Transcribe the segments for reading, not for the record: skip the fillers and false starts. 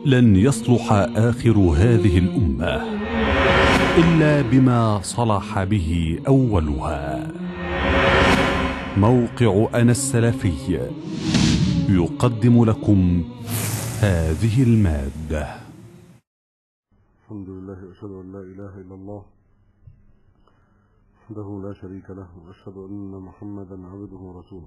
لن يصلح آخر هذه الأمة إلا بما صلح به أولها. موقع أنا السلفي يقدم لكم هذه المادة. الحمد لله وأشهد أن لا إله إلا الله وحده لا شريك له، وأشهد أن محمدا عبده ورسوله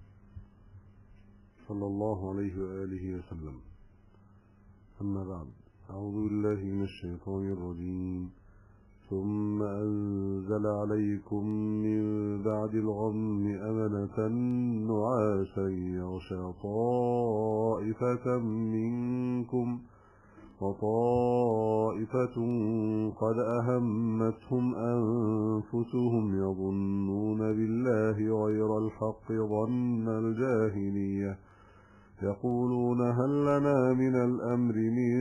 صلى الله عليه وآله وسلم. أما بعد، أعوذ بالله من الشيطان الرجيم. ثم أنزل عليكم من بعد الغم أمنة نعاسا يغشى طائفة منكم وطائفة قد أهمتهم أنفسهم يظنون بالله غير الحق ظن الجاهلية يقولون هل لنا من الأمر من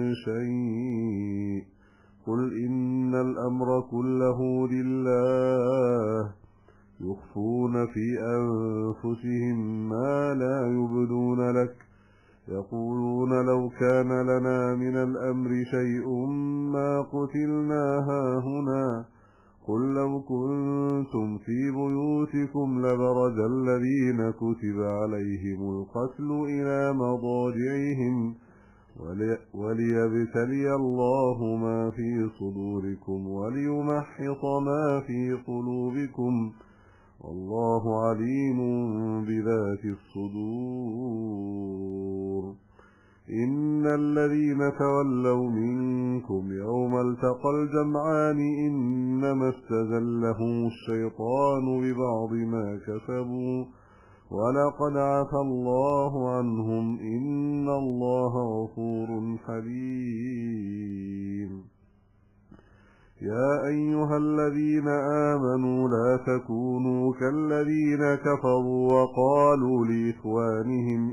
شيء قل إن الأمر كله لله يخفون في أنفسهم ما لا يبدون لك يقولون لو كان لنا من الأمر شيء ما قتلنا هاهنا قل لو كنتم في بيوتكم لبرز الذين كتب عليهم القتل إلى مضاجعهم وليبتلي الله ما في صدوركم وليمحص ما في قلوبكم والله عليم بذات الصدور. إن الذين تولوا منكم يوم التقى الجمعان إنما استزلهم الشيطان ببعض ما كسبوا ولقد عفى الله عنهم إن الله غفور حليم. يا أيها الذين آمنوا لا تكونوا كالذين كفروا وقالوا لإخوانهم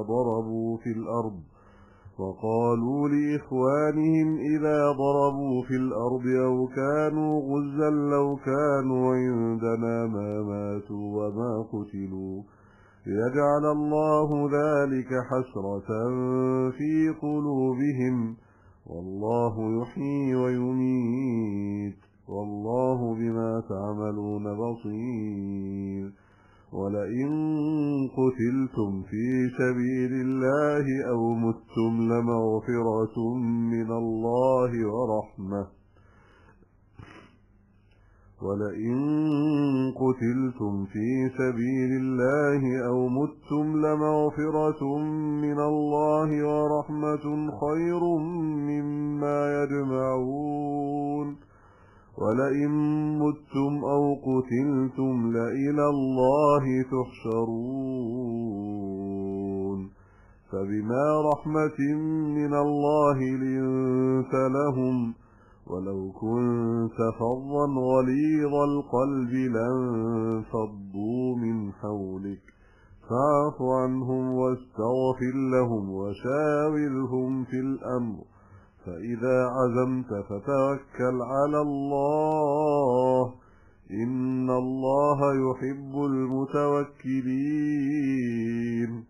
إذا ضربوا في الأرض أو كانوا غزا لو كانوا عندنا ما ماتوا وما قتلوا ليجعل الله ذلك حسرة في قلوبهم والله يحيي ويميت والله بما تعملون بصير. ولئن قتلتم في سبيل الله أو متم لمغفرة من الله ورحمة خير مما يجمعون. ولئن متم أو قتلتم لإلى الله تحشرون. فبما رحمة من الله لنت لهم ولو كنت فظا غليظ القلب لانفضوا من حولك فاعف عنهم واستغفر لهم وشاورهم في الأمر فإذا عزمت فتوكل على الله إن الله يحب المتوكلين.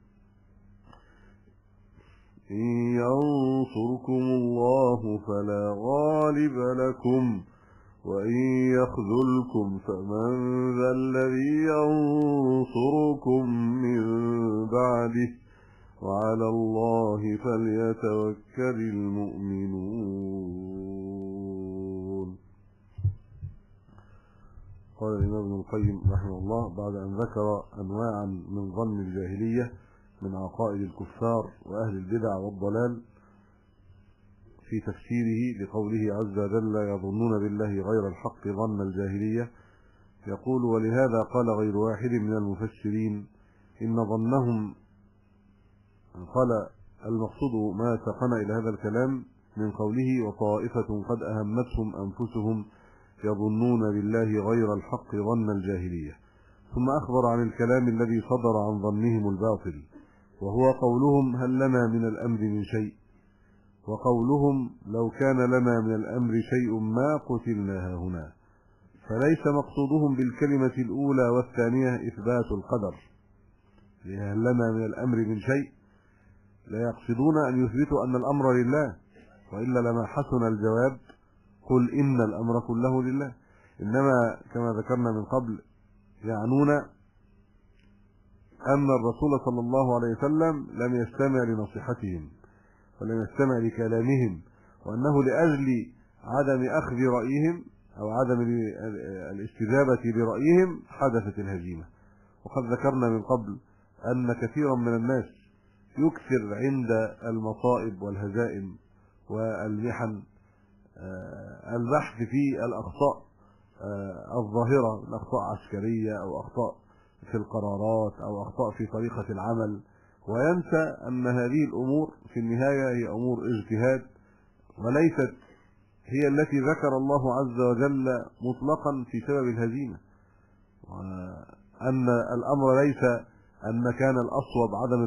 إن ينصركم الله فلا غالب لكم وإن يخذلكم فمن ذا الذي ينصركم من بعده وعلى الله فليتوكل المؤمنون. قال الإمام ابن القيم رحمه الله بعد أن ذكر أنواعا من ظن الجاهلية من عقائد الكفار وأهل البدع والضلال في تفسيره لقوله عز وجل يظنون بالله غير الحق ظن الجاهلية، يقول ولهذا قال غير واحد من المفسرين إن ظنهم، قال المقصود ما ساقنا إلى هذا الكلام من قوله وطائفة قد أهمتهم أنفسهم يظنون بالله غير الحق ظن الجاهلية، ثم أخبر عن الكلام الذي صدر عن ظنهم الباطل وهو قولهم هل لنا من الأمر من شيء، وقولهم لو كان لنا من الأمر شيء ما قتلنا هنا. فليس مقصودهم بالكلمة الأولى والثانية إثبات القدر، هل لنا من الأمر من شيء لا يقصدون أن يثبتوا أن الأمر لله، وإلا لما حسن الجواب قل إن الأمر كله لله. إنما كما ذكرنا من قبل يعنون أن الرسول صلى الله عليه وسلم لم يستمع لنصيحتهم ولم يستمع لكلامهم، وأنه لأجل عدم أخذ رأيهم أو عدم الاستجابة لرأيهم حدثت الهزيمة. وقد ذكرنا من قبل أن كثيرا من الناس يكثر عند المصائب والهزائم والمحن البحث في الأخطاء الظاهرة، الأخطاء عسكرية أو أخطاء في القرارات أو أخطاء في طريقة العمل، وينسى أن هذه الأمور في النهاية هي أمور اجتهاد، وليست هي التي ذكر الله عز وجل مطلقا في سبب الهزيمة، وأن الأمر ليس أن كان الأصوب عدم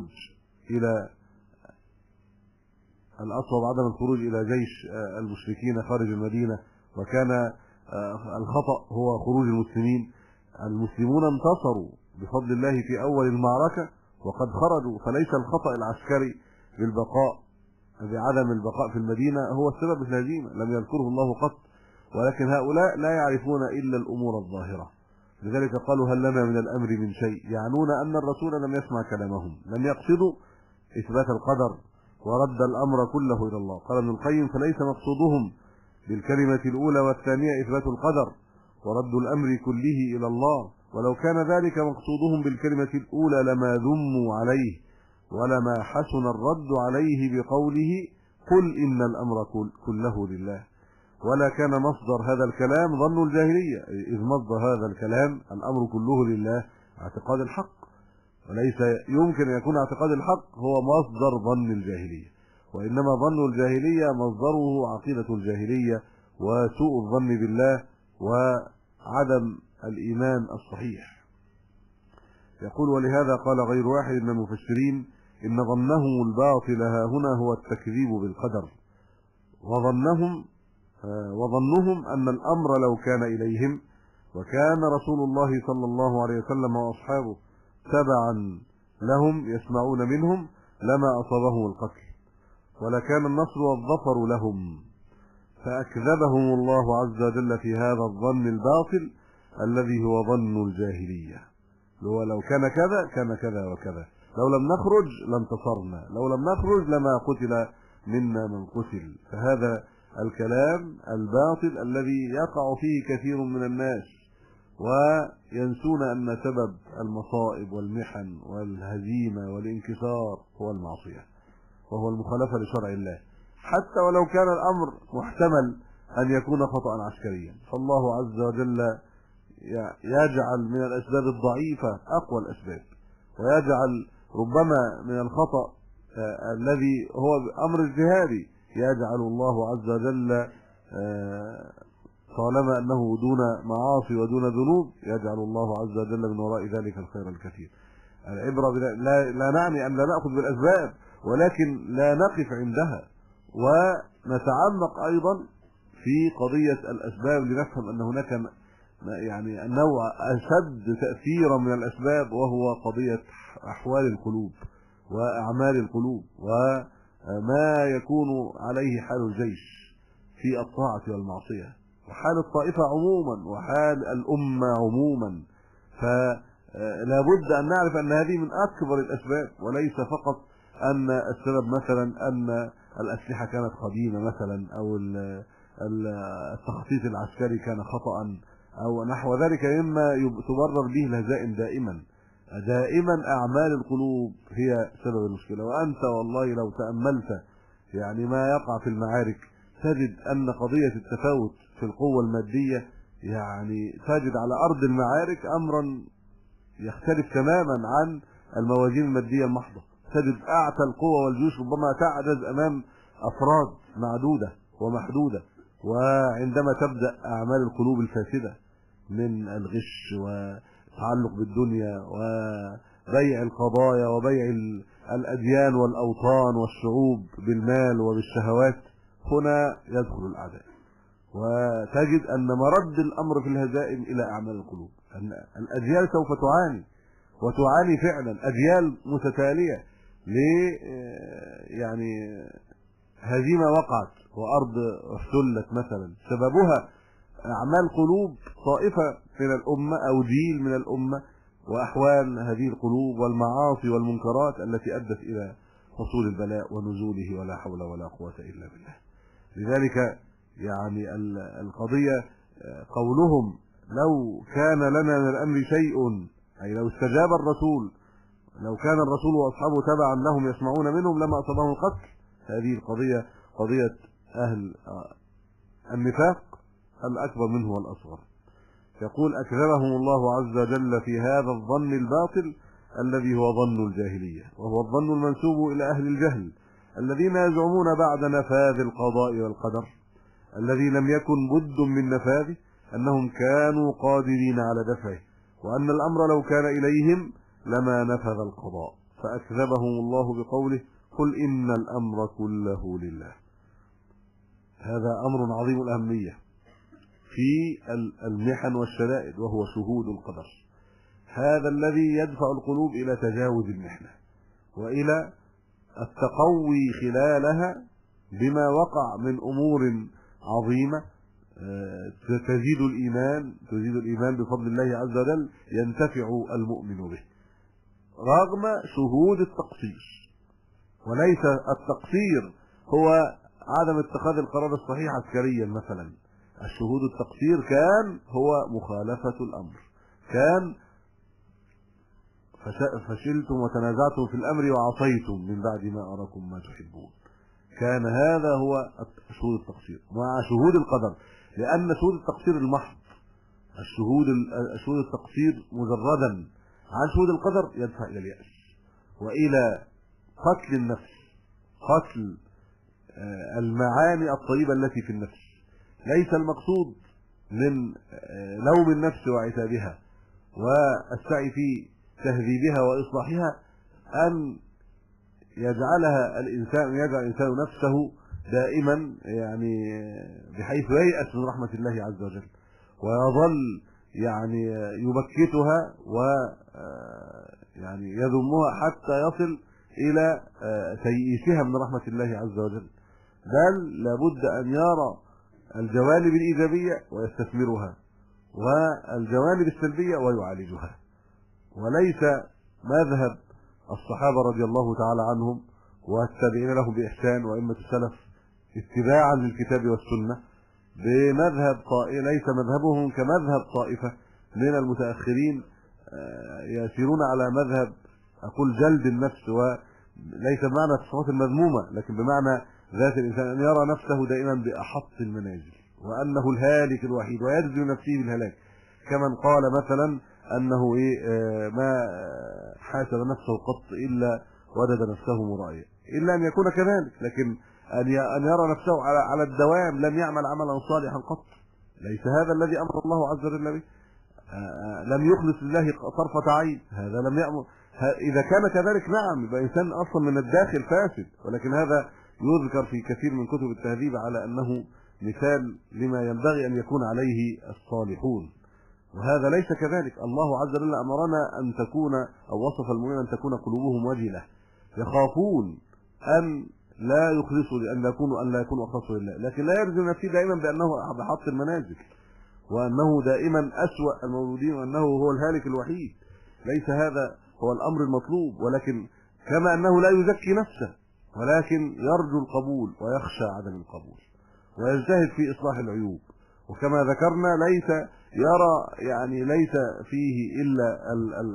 الخروج إلى جيش المشركين خارج المدينة، وكان الخطأ هو خروج المسلمين. المسلمون انتصروا بفضل الله في أول المعركة وقد خرجوا، فليس الخطأ العسكري بعدم البقاء في المدينة هو السبب في الهزيمة، لم يذكره الله قط، ولكن هؤلاء لا يعرفون إلا الأمور الظاهرة. لذلك قالوا هل لنا من الأمر من شيء، يعنون أن الرسول لم يسمع كلامهم، لم يقصدوا إثبات القدر ورد الأمر كله إلى الله. قال ابن القيم فليس مقصودهم بالكلمة الأولى والثانية إثبات القدر ورد الأمر كله إلى الله، ولو كان ذلك مقصودهم بالكلمة الأولى لما ذموا عليه ولما حسن الرد عليه بقوله قل إن الأمر كله لله، ولا كان مصدر هذا الكلام ظن الجاهلية، إذ مصدر هذا الكلام الأمر كله لله اعتقاد الحق، وليس يمكن أن يكون اعتقاد الحق هو مصدر ظن الجاهلية، وإنما ظن الجاهلية مصدره عقيدة الجاهلية وسوء الظن بالله وعدم الإيمان الصحيح. يقول ولهذا قال غير واحد من المفسرين إن ظنهم الباطل ها هنا هو التكذيب بالقدر، وظنهم أن الأمر لو كان إليهم وكان رسول الله صلى الله عليه وسلم وأصحابه تبعا لهم يسمعون منهم لما أصابهم القتل ولكان النصر والظفر لهم، فأكذبهم الله عز وجل في هذا الظن الباطل الذي هو ظن الجاهلية، لو كان كذا كان كذا وكذا، لو لم نخرج لانتصرنا، لو لم نخرج لما قتل منا من قتل. فهذا الكلام الباطل الذي يقع فيه كثير من الناس وينسون أن سبب المصائب والمحن والهزيمة والانكسار هو المعصية وهو المخالفة لشرع الله، حتى ولو كان الأمر محتمل أن يكون خطأ عسكريا، فالله عز وجل يجعل من الأسباب الضعيفة أقوى الأسباب، ويجعل ربما من الخطأ الذي هو أمر اجتهادي يجعل الله عز وجل طالما أنه دون معاصي ودون ذنوب يجعل الله عز وجل من وراء ذلك الخير الكثير. العبرة لا نعني أن لا نأخذ بالأسباب، ولكن لا نقف عندها ونتعمق أيضا في قضية الأسباب لنفهم أن هناك يعني النوع أشد تأثيرا من الأسباب، وهو قضية أحوال القلوب وأعمال القلوب وما يكون عليه حال الجيش في الطاعة والمعصية وحال الطائفة عموما وحال الأمة عموما. فلا بد أن نعرف أن هذه من أكبر الأسباب، وليس فقط أن السبب مثلا أن الأسلحة كانت قديمة مثلا أو التخطيط العسكري كان خطأ أو نحو ذلك مما تبرر به الهزائم. دائما أعمال القلوب هي سبب المشكلة. وأنت والله لو تأملت يعني ما يقع في المعارك تجد أن قضية التفاوت في القوة المادية يعني تجد على أرض المعارك أمرا يختلف تماما عن الموازين المادية المحضة. تجد أعتى القوة والجيوش ربما تعجز أمام أفراد معدودة ومحدودة. وعندما تبدأ أعمال القلوب الفاسدة من الغش والتعلق بالدنيا وبيع القضايا وبيع الأديان والأوطان والشعوب بالمال وبالشهوات، هنا يدخل الأعداء، وتجد أن مرد الأمر في الهزائم إلى أعمال القلوب. الأجيال سوف تعاني وتعاني فعلا، أجيال متتالية يعني هزيمة وقعت وأرض احتلت مثلا، سببها أعمال قلوب طائفة من الأمة أو جيل من الأمة، وأحوال هذه القلوب والمعاصي والمنكرات التي أدت إلى حصول البلاء ونزوله، ولا حول ولا قوة إلا بالله. لذلك يعني القضية قولهم لو كان لنا من الأمر شيء، أي لو استجاب الرسول، لو كان الرسول وأصحابه تبعا لهم يسمعون منهم لما أصابهم القتل. هذه القضية قضية أهل النفاق الأكبر منه والأصغر. يقول أكذبهم الله عز وجل في هذا الظن الباطل الذي هو ظن الجاهلية، وهو الظن المنسوب إلى أهل الجهل الذين يزعمون بعد نفاذ القضاء والقدر الذي لم يكن بد من نفاذه أنهم كانوا قادرين على دفعه، وأن الأمر لو كان إليهم لما نفذ القضاء. فأكذبهم الله بقوله قل إن الأمر كله لله. هذا أمر عظيم الأهمية في المحن والشدائد، وهو شهود القدر. هذا الذي يدفع القلوب إلى تجاوز المحنة وإلى التقوي خلالها بما وقع من أمور عظيمة تزيد الإيمان بفضل الله عز وجل، ينتفع المؤمن به رغم شهود التقصير. وليس التقصير هو عدم اتخاذ القرار الصحيح عسكريا مثلا، الشهود التقصير كان هو مخالفة الأمر، كان فشلتم وتنازعتم في الأمر وعصيتم من بعد ما أراكم ما تحبون. كان هذا هو شهود التقصير مع شهود القدر، لأن شهود التقصير المحض، شهود التقصير مجردا عن شهود القدر يدفع إلى اليأس وإلى قتل النفس، قتل المعاني الطيبة التي في النفس. ليس المقصود من لوم النفس وعتابها والسعي في تهذيبها وإصلاحها أن يجعل الإنسان نفسه دائما يعني بحيث ييأس من رحمة الله عز وجل، ويظل يعني يبكتها ويعني يذمها حتى يصل إلى تيئيسها من رحمة الله عز وجل. بل لابد أن يرى الجوانب الإيجابية ويستثمرها والجوانب السلبية ويعالجها. وليس مذهب الصحابة رضي الله تعالى عنهم والتابعين لهم بإحسان وأئمة السلف اتباعا للكتاب والسنة بمذهب ليس مذهبهم كمذهب طائفة من المتأخرين يسيرون على مذهب أقول جلد النفس، وليس بمعنى الصفات المذمومة لكن بمعنى ذات الإنسان أن يرى نفسه دائما بأحط المنازل وأنه الهالك الوحيد ويجزم نفسه بالهلاك، كمن قال مثلا أنه ما حاسب نفسه قط إلا وجد نفسه مرائيا، إلا أن يكون كذلك، لكن أن يرى نفسه على الدوام لم يعمل عملا صالحا قط. ليس هذا الذي أمر الله عز وجل به، لم يخلص لله طرفة عين، هذا لم يأمر. إذا كان كذلك نعم يبقى إنسان أصلا من الداخل فاسد، ولكن هذا يذكر في كثير من كتب التهذيب على أنه مثال لما ينبغي أن يكون عليه الصالحون، وهذا ليس كذلك. الله عز وجل أمرنا أن تكون أو وصف المؤمنين أن تكون قلوبهم وجلة، يخافون أن لا يخلصوا أن لا يكونوا أخلصوا لله، لكن لا يرجو نفسه دائما بأنه بحط المنازل وأنه دائما أسوأ المولودين وأنه هو الهالك الوحيد. ليس هذا هو الأمر المطلوب، ولكن كما أنه لا يزكي نفسه ولكن يرجو القبول ويخشى عدم القبول ويجتهد في إصلاح العيوب. وكما ذكرنا ليس فيه إلا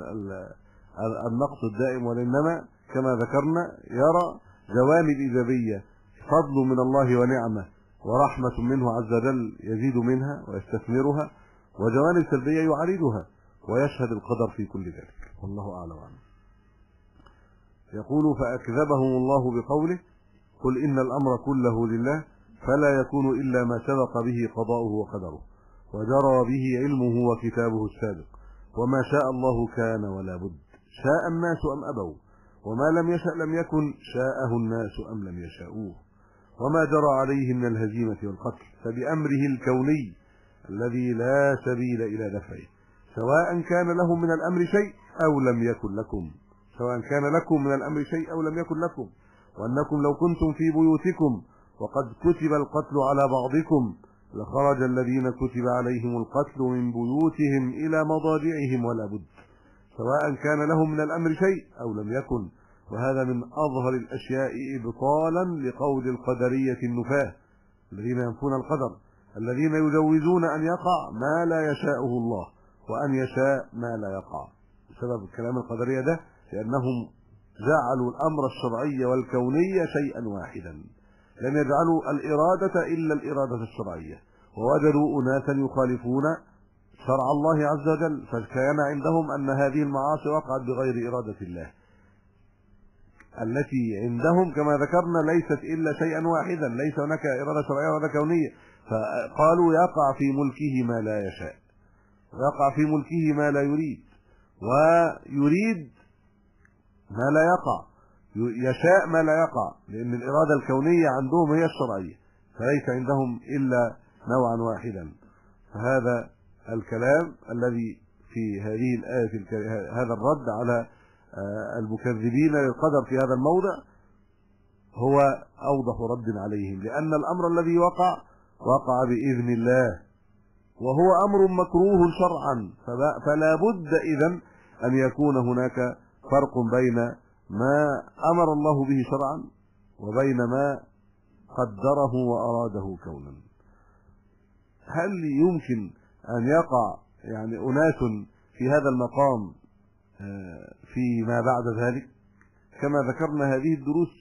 النقص الدائم، وإنما كما ذكرنا يرى جوانب إيجابية، فضل من الله ونعمة ورحمة منه عز وجل يزيد منها ويستثمرها، وجوانب سلبية يعالجها ويشهد القدر في كل ذلك، والله أعلم عنه. يقول فأكذبهم الله بقوله قل إن الأمر كله لله فلا يكون إلا ما سبق به قضاؤه وقدره وجرى به علمه وكتابه السابق، وما شاء الله كان ولا بد، شاء الناس أم أبوا، وما لم يشأ لم يكن، شاءه الناس أم لم يشاءوه، وما جرى عليه من الهزيمة والقتل فبأمره الكوني الذي لا سبيل إلى دفعه، سواء كان لهم من الأمر شيء أو لم يكن لكم، سواء كان لكم من الأمر شيء أو لم يكن لكم، وأنكم لو كنتم في بيوتكم وقد كتب القتل على بعضكم لخرج الذين كتب عليهم القتل من بيوتهم إلى مضاجعهم ولا بد، سواء كان لهم من الأمر شيء أو لم يكن. وهذا من أظهر الأشياء إبطالا لقول القدرية النفاة الذين ينفون القدر، الذين يجوزون أن يقع ما لا يشاءه الله وأن يشاء ما لا يقع. بسبب الكلام القدرية ده لأنهم جعلوا الأمر الشرعي والكوني شيئا واحدا، لم يجعلوا الإرادة إلا الإرادة الشرعية، ووجدوا أناسا يخالفون شرع الله عز وجل، فكان عندهم أن هذه المعاصي وقعت بغير إرادة الله، التي عندهم كما ذكرنا ليست إلا شيئا واحدا، ليس هناك إرادة شرعية ولا كونية. فقالوا يقع في ملكه ما لا يشاء، ويقع في ملكه ما لا يريد، ويريد ما لا يقع، يشاء ما لا يقع، لأن الإرادة الكونية عندهم هي الشرعية، فليس عندهم إلا نوعا واحدا. فهذا الكلام الذي في هذه الآية، هذا الرد على المكذبين للقدر في هذا الموضع هو أوضح رد عليهم، لأن الأمر الذي وقع بإذن الله، وهو أمر مكروه شرعا، فلا بد إذن أن يكون هناك فرق بين ما أمر الله به شرعا وبين ما قدره وأراده كونا. هل يمكن أن يقع يعني أناس في هذا المقام فيما بعد ذلك؟ كما ذكرنا هذه الدروس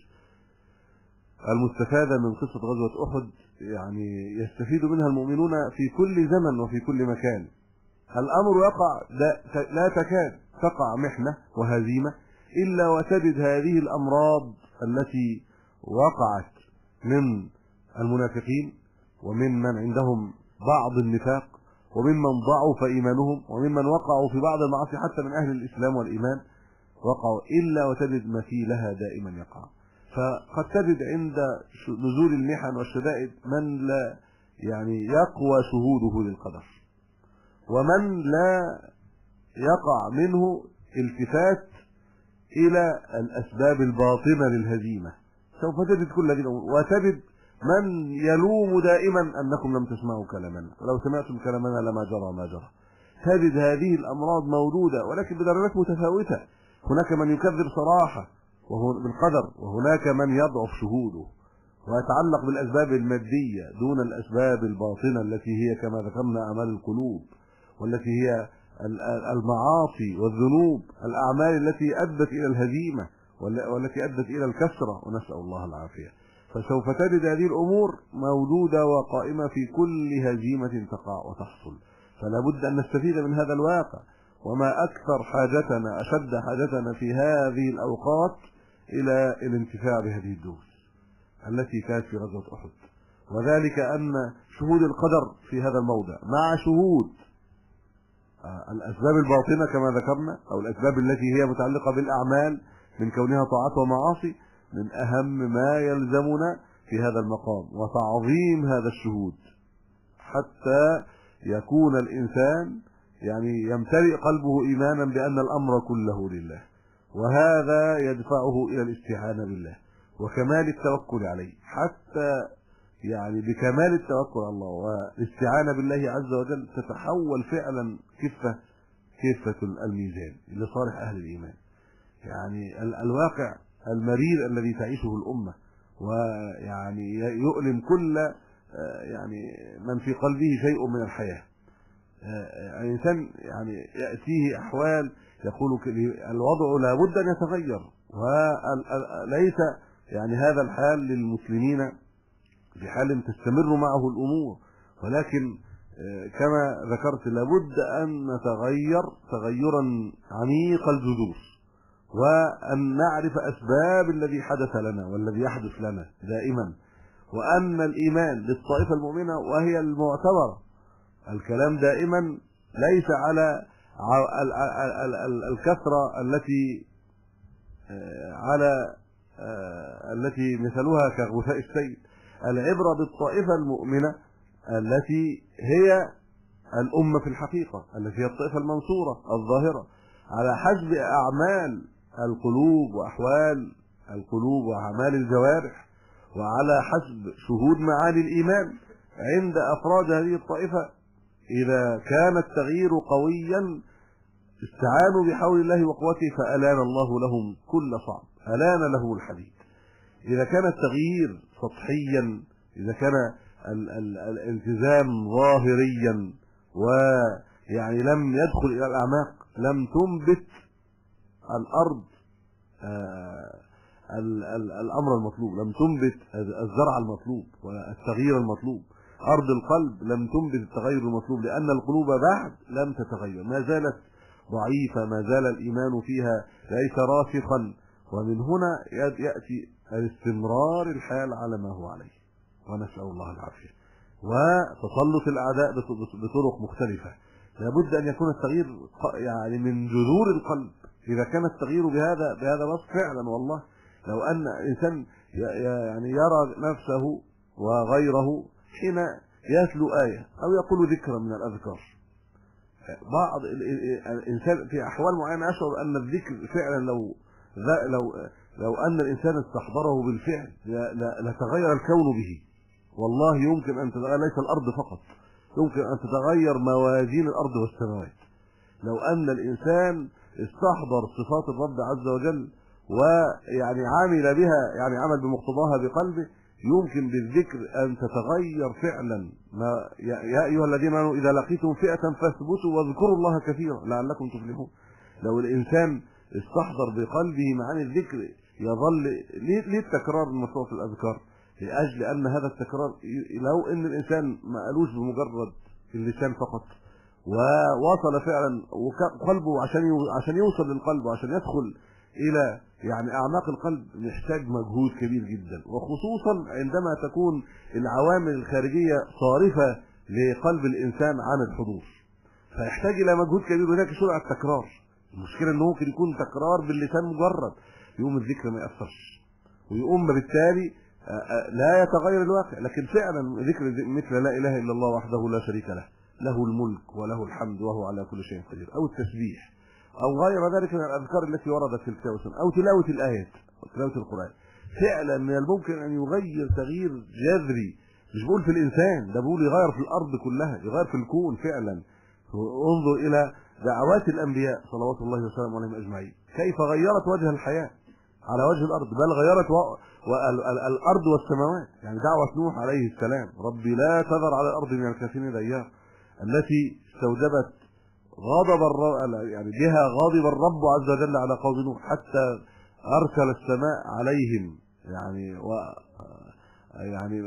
المستفادة من قصة غزوة أحد يعني يستفيد منها المؤمنون في كل زمن وفي كل مكان. الأمر يقع لا تكاد تقع محنة وهزيمة إلا وتجد هذه الأمراض التي وقعت من المنافقين ومن من عندهم بعض النفاق وممن ضعف إيمانهم وممن وقعوا في بعض المعاصي حتى من أهل الإسلام والإيمان وقعوا، إلا وتجد مثيلها دائما يقع. فقد تجد عند نزول المحن والشدائد من لا يعني يقوى شهوده للقدر، ومن لا يقع منه التفات إلى الأسباب الباطنة للهزيمة. سوف تجد كل هذه الأمور، وتجد من يلوم دائما أنكم لم تسمعوا كلامنا، ولو سمعتم كلامنا لما جرى ما جرى. تجد هذه الأمراض موجودة ولكن بدرجات متفاوتة، هناك من يكذب صراحة وهو بالقدر، وهناك من يضعف شهوده ويتعلق بالأسباب المادية دون الأسباب الباطنة التي هي كما ذكرنا أعمال القلوب، والتي هي المعاصي والذنوب، الأعمال التي أدت إلى الهزيمة والتي أدت إلى الكسرة، ونسأل الله العافية. فسوف تجد هذه الأمور موجودة وقائمة في كل هزيمة تقع وتحصل، فلا بد أن نستفيد من هذا الواقع. وما أكثر حاجتنا، أشد حاجتنا في هذه الأوقات إلى الانتفاع بهذه الدروس التي كانت في غزوة أحد، وذلك أن شهود القدر في هذا الموضع مع شهود الأسباب الباطنة كما ذكرنا، أو الأسباب التي هي متعلقة بالأعمال من كونها طاعات ومعاصي، من أهم ما يلزمنا في هذا المقام وتعظيم هذا الشهود، حتى يكون الإنسان يعني يمتلئ قلبه إيمانا بأن الأمر كله لله، وهذا يدفعه إلى الاستعانة بالله وكمال التوكل عليه، حتى يعني بكمال التوكل على الله والاستعانة بالله عز وجل تتحول فعلا كفة الميزان لصالح أهل الإيمان. يعني الواقع المرير الذي تعيشه الأمة ويعني يؤلم كل يعني من في قلبه شيء من الحياة. الإنسان يعني يأتيه أحوال يقول الوضع لابد أن يتغير، وليس يعني هذا الحال للمسلمين بحال تستمر معه الأمور، ولكن كما ذكرت لابد أن نتغير تغيرا عميق الجذور، وأن نعرف أسباب الذي حدث لنا والذي يحدث لنا دائما، وأن الإيمان للطائفة المؤمنة وهي المعتبرة. الكلام دائما ليس على الكثرة التي مثلها كغثاء السيل. العبرة بالطائفة المؤمنة التي هي الأمة في الحقيقة، التي هي الطائفة المنصورة الظاهرة، على حسب أعمال القلوب وأحوال القلوب وأعمال الجوارح وعلى حسب شهود معاني الإيمان عند أفراد هذه الطائفة. إذا كان التغيير قويا استعانوا بحول الله وقوته فألان الله لهم كل صعب، ألان له الحديد. إذا كان التغيير سطحيا، إذا كان الالتزام ظاهريا ويعني لم يدخل إلى الأعماق، لم تنبت الأرض الأمر المطلوب، لم تنبت الزرع المطلوب والتغيير المطلوب. أرض القلب لم تنبت التغير المطلوب، لأن القلوب بعد لم تتغير، ما زالت ضعيفة، ما زال الإيمان فيها ليس راسخا. ومن هنا يأتي الاستمرار الحال على ما هو عليه، ونسأل الله العافية. وتسلط الأعداء بطرق مختلفة. لابد أن يكون التغيير يعني من جذور القلب. إذا كان التغيير بهذا بس فعلا والله لو أن إنسان يعني يرى نفسه وغيره حين يتلو آية أو يقول ذكرا من الأذكار، بعض الإنسان في أحوال معينة يشعر أن الذكر فعلا لو أن الإنسان استحضره بالفعل لتغير الكون به. والله يمكن أن تتغير ليس الأرض فقط، يمكن أن تتغير موازين الأرض والسماوات. لو أن الإنسان استحضر صفات الرب عز وجل ويعني عامل بها، يعني عمل بمقتضاها بقلبه، يمكن بالذكر أن تتغير فعلا. يا أيها الذين آمنوا إذا لقيتم فئة فاثبتوا واذكروا الله كثيرا لعلكم تفلحون. لو الإنسان استحضر بقلبه معاني الذكر يظل ليه التكرار المشروع في الأذكار؟ لأجل أن هذا التكرار لو أن الإنسان ما قالوش بمجرد اللسان فقط ووصل فعلا وقلبه عشان يوصل للقلب وعشان يدخل إلى يعني أعماق القلب محتاج مجهود كبير جدا، وخصوصا عندما تكون العوامل الخارجية صارفة لقلب الإنسان عن الحضور، فيحتاج إلى مجهود كبير. وذلك سرعة التكرار. المشكلة إنه ممكن يكون تكرار باللسان مجرد، يقوم الذكر ما يأثرش ويقوم بالتالي لا يتغير الواقع. لكن فعلا ذكر مثل لا إله إلا الله وحده لا شريك له، له الملك وله الحمد وهو على كل شيء قدير، أو التسبيح أو غير ذلك من الأذكار التي وردت في الكتاب والسنة، أو تلاوة الآيات وتلاوة القرآن، فعلا من الممكن أن يغير تغيير جذري. مش بقول في الإنسان، ده بقول يغير في الأرض كلها، يغير في الكون فعلا. انظر إلى دعوات الأنبياء صلوات الله وسلامه عليهم أجمعين، كيف غيرت وجه الحياة على وجه الأرض، بل غيرت الأرض والسماوات. يعني دعوة نوح عليه السلام، ربي لا تذر على الأرض من الكافرين ديار، التي استوجبت غضب يعني بها غاضب الرب عز وجل على قوم نوح، حتى أرسل السماء عليهم يعني يعني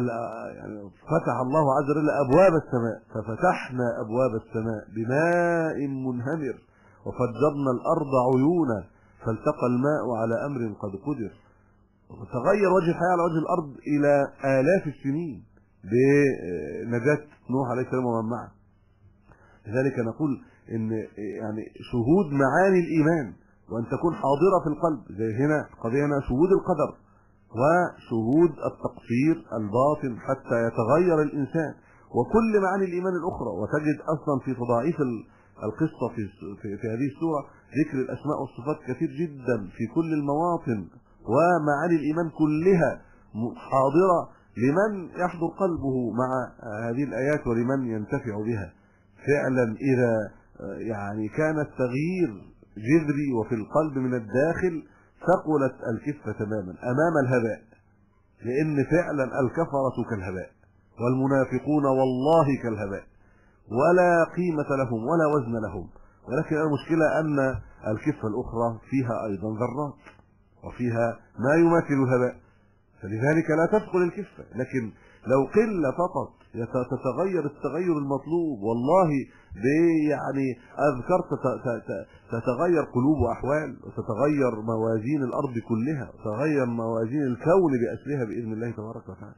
فتح الله عز وجل أبواب السماء، ففتحنا أبواب السماء بماء منهمر وفجرنا الأرض عيونا فالتقى الماء على أمر قد قدر. وتغير وجه الحياة على وجه الأرض إلى آلاف السنين بنجاة نوح عليه السلام ومن معه. لذلك نقول إن يعني شهود معاني الإيمان وأن تكون حاضرة في القلب، زي هنا قضية هنا شهود القدر وشهود التقصير الباطن حتى يتغير الإنسان، وكل معاني الإيمان الأخرى. وتجد أصلا في تضاعيف القصة في هذه السورة ذكر الأسماء والصفات كثير جدا في كل المواطن، ومعاني الإيمان كلها حاضرة لمن يحضر قلبه مع هذه الآيات ولمن ينتفع بها. فعلا إذا يعني كان التغيير جذري وفي القلب من الداخل ثقلت الكفة تماما أمام الهباء، لأن فعلا الكفرة كالهباء والمنافقون والله كالهباء، ولا قيمة لهم ولا وزن لهم. ولكن المشكلة أن الكفة الأخرى فيها أيضا ذرات وفيها ما يماثل الهباء، فلذلك لا تثقل الكفة. لكن لو قل فقط تتغير التغير المطلوب، والله يعني أذكار تتغير قلوب وأحوال، وتتغير موازين الأرض كلها، وتتغير موازين الكون بأسرها بإذن الله تبارك وتعالى.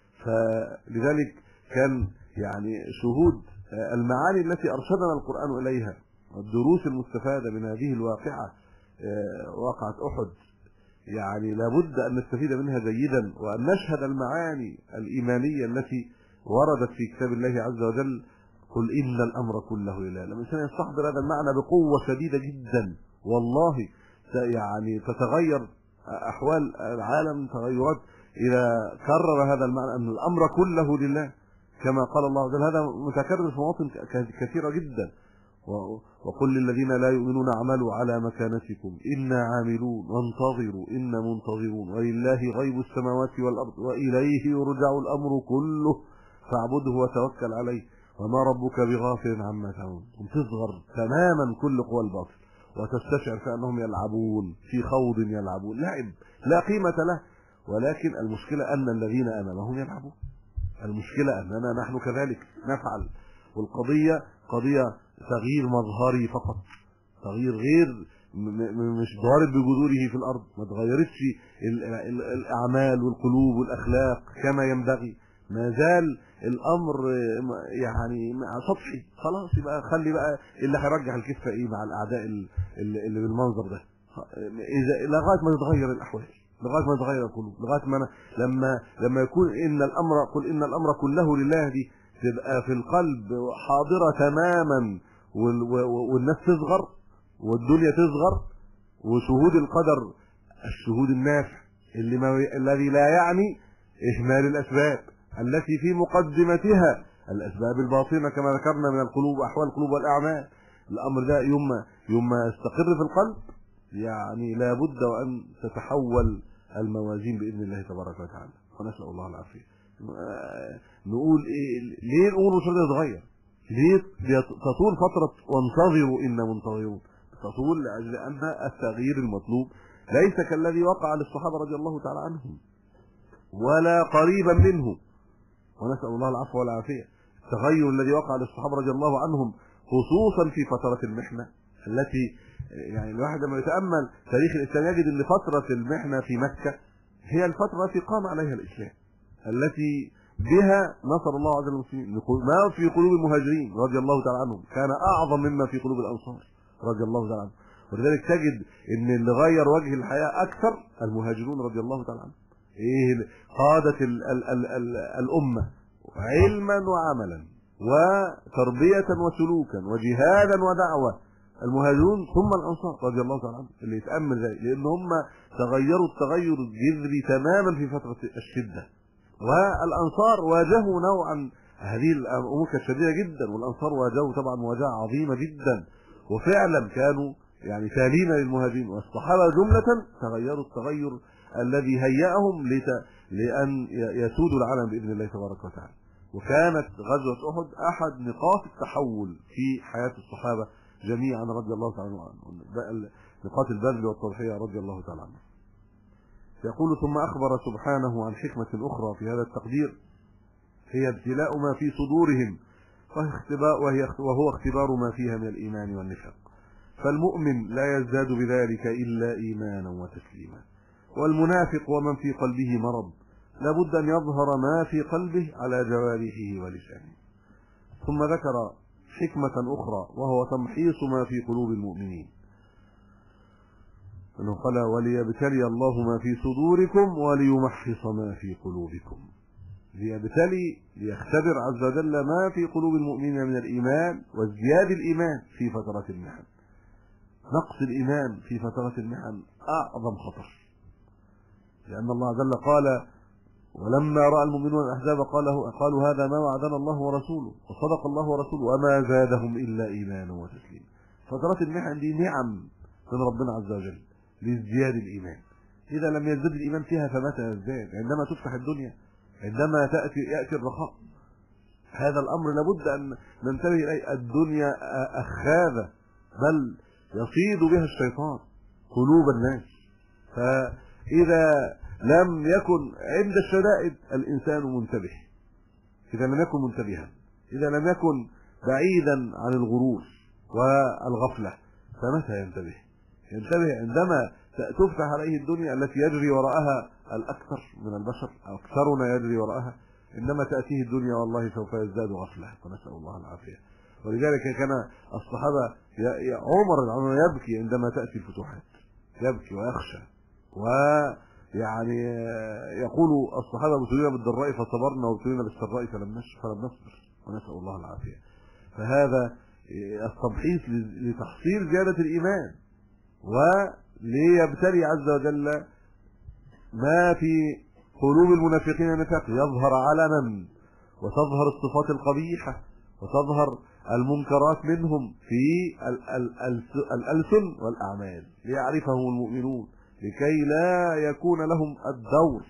فلذلك كان يعني شهود المعاني التي أرشدنا القرآن إليها والدروس المستفادة من هذه الواقعة، واقعة أحد، يعني لابد أن نستفيد منها جيدا، وأن نشهد المعاني الإيمانية التي وردت في كتاب الله عز وجل. قل إن الأمر كله لله. لما الإنسان يستحضر هذا المعنى بقوة شديدة جدا والله يعني تتغير أحوال العالم تغيرات إذا كرر هذا المعنى أن الأمر كله لله كما قال الله عز وجل. هذا متكرر في مواطن كثيرة جدا. وقل للذين لا يؤمنون اعملوا على مكانتكم إنا عاملون وانتظروا إنا منتظرون ولله غيب السماوات والأرض وإليه يرجع الأمر كله فاعبده وتوكل عليه وما ربك بغافل عما تعملون. تصغر تماما كل قوى الباطل وتستشعر كأنهم يلعبون في خوض يلعبون لعب لا قيمة له. ولكن المشكلة أن الذين أمامهم يلعبون. المشكلة أننا نحن كذلك نفعل. والقضية قضية تغيير مظهري فقط، تغيير غير مش ضارب بجذوره في الأرض. ما تغيرتش الأعمال والقلوب والأخلاق كما ينبغي. ما زال الأمر يعني سطحي. خلاص يبقى خلي بقى اللي هيرجح الكفة إيه مع الأعداء اللي بالمنظر ده. إذا لغاية ما تتغير الأحوال، لغاية ما تتغير القلوب، لغاية ما لما يكون قل إن الأمر كله لله دي تبقى في القلب حاضرة تماما والناس تصغر والدنيا تصغر وشهود القدر الشهود النافع الذي لا يعني إهمال الأسباب التي في مقدمتها الأسباب الباطنة كما ذكرنا من القلوب وأحوال القلوب والأعمال. الأمر ده يوم ما يستقر في القلب يعني لا بد وأن تتحول الموازين بإذن الله تبارك وتعالى ونسأل الله العافية. نقول إيه ليه الأمور مش راضية تتغير؟ ليه تطول فترة وانتظروا إنا منتظرون؟ تطول لأجل أن التغيير المطلوب ليس كالذي وقع للصحابة رضي الله تعالى عنهم ولا قريبا منه ونسأل الله العفو والعافية. التغير الذي وقع للصحابة رضي الله عنهم خصوصا في فترة المحنة التي يعني الواحد لما يتأمل تاريخ الإسلام يجد أن فترة المحنة في مكة هي الفترة التي قام عليها الإسلام التي بها نصر الله عز وجل المسلمين. ما في قلوب المهاجرين رضي الله تعالى عنهم كان أعظم مما في قلوب الأنصار رضي الله تعالى عنهم. ولذلك تجد أن اللي غير وجه الحياة أكثر المهاجرون رضي الله تعالى عنهم. قادة الأمة علما وعملا وتربية وسلوكا وجهادا ودعوة المهاجرون ثم الأنصار رضي الله تعالى عنهم. اللي يتأمل ذلك لأن هم تغيروا التغير الجذري تماما في فترة الشدة. والأنصار واجهوا نوعا هذه الأمور كانت شديدة جدا والأنصار واجهوا طبعا مواجهة عظيمة جدا وفعلا كانوا يعني تالين للمهاجرين. والصحابة جملة تغيروا التغير الذي هيأهم لأن يسودوا العالم بإذن الله تبارك وتعالى. وكانت غزوة أحد أحد نقاط التحول في حياة الصحابة جميعا رضي الله تعالى عنهم، نقاط البذل والتضحية رضي الله تعالى عنهم. يقول ثم أخبر سبحانه عن حكمة أخرى في هذا التقدير هي ابتلاء ما في صدورهم وهو اختبار ما فيها من الإيمان والنفاق. فالمؤمن لا يزداد بذلك إلا إيمانا وتسليما. والمنافق ومن في قلبه مرض لابد أن يظهر ما في قلبه على جوارحه ولسانه. ثم ذكر حكمة أخرى وهو تمحيص ما في قلوب المؤمنين أنه قال وليبتلي الله ما في صدوركم وليمحص ما في قلوبكم. ليختبر عز وجل ما في قلوب المؤمنين من الإيمان وازدياد الإيمان في فترة المحن. نقص الإيمان في فترة المحن أعظم خطر، لأن الله عز وجل قال ولما رأى المؤمنون الأحزاب قالوا هذا ما وعدنا الله ورسوله وصدق الله ورسوله وما زادهم إلا إيمانا وتسليما. فترات المحن دي نعم من ربنا عز وجل لازدياد الإيمان. إذا لم يزداد الإيمان فيها فمتى يزداد؟ عندما تفتح الدنيا، عندما يأتي الرخاء. هذا الأمر لابد أن ننتبه إليه. الدنيا أخاذة بل يصيد بها الشيطان قلوب الناس. فإذا لم يكن عند الشدائد الإنسان منتبه، إذا لم يكن منتبها، إذا لم يكن بعيدا عن الغرور والغفلة فمتى ينتبه؟ ينتبه عندما تفتح عليه الدنيا التي يجري وراءها الأكثر من البشر، أكثرنا يجري وراءها. عندما تأتيه الدنيا والله سوف يزداد غفلة ونسأل الله العافية. ولذلك كان الصحابة عمر يبكي عندما تأتي الفتوحات، يبكي ويخشى ويعني يقول الصحابة ابتلينا بالضراء فصبرنا وابتلينا بالسراء فلم نصبر ونسأل الله العافية. فهذا التمحيص لتحصيل زيادة الإيمان ليبتلي عز وجل ما في قلوب المنافقين نفاق يظهر علنا، وتظهر الصفات القبيحة وتظهر المنكرات منهم في الألسن والأعمال ليعرفهم المؤمنون، لكي لا يكون لهم الدور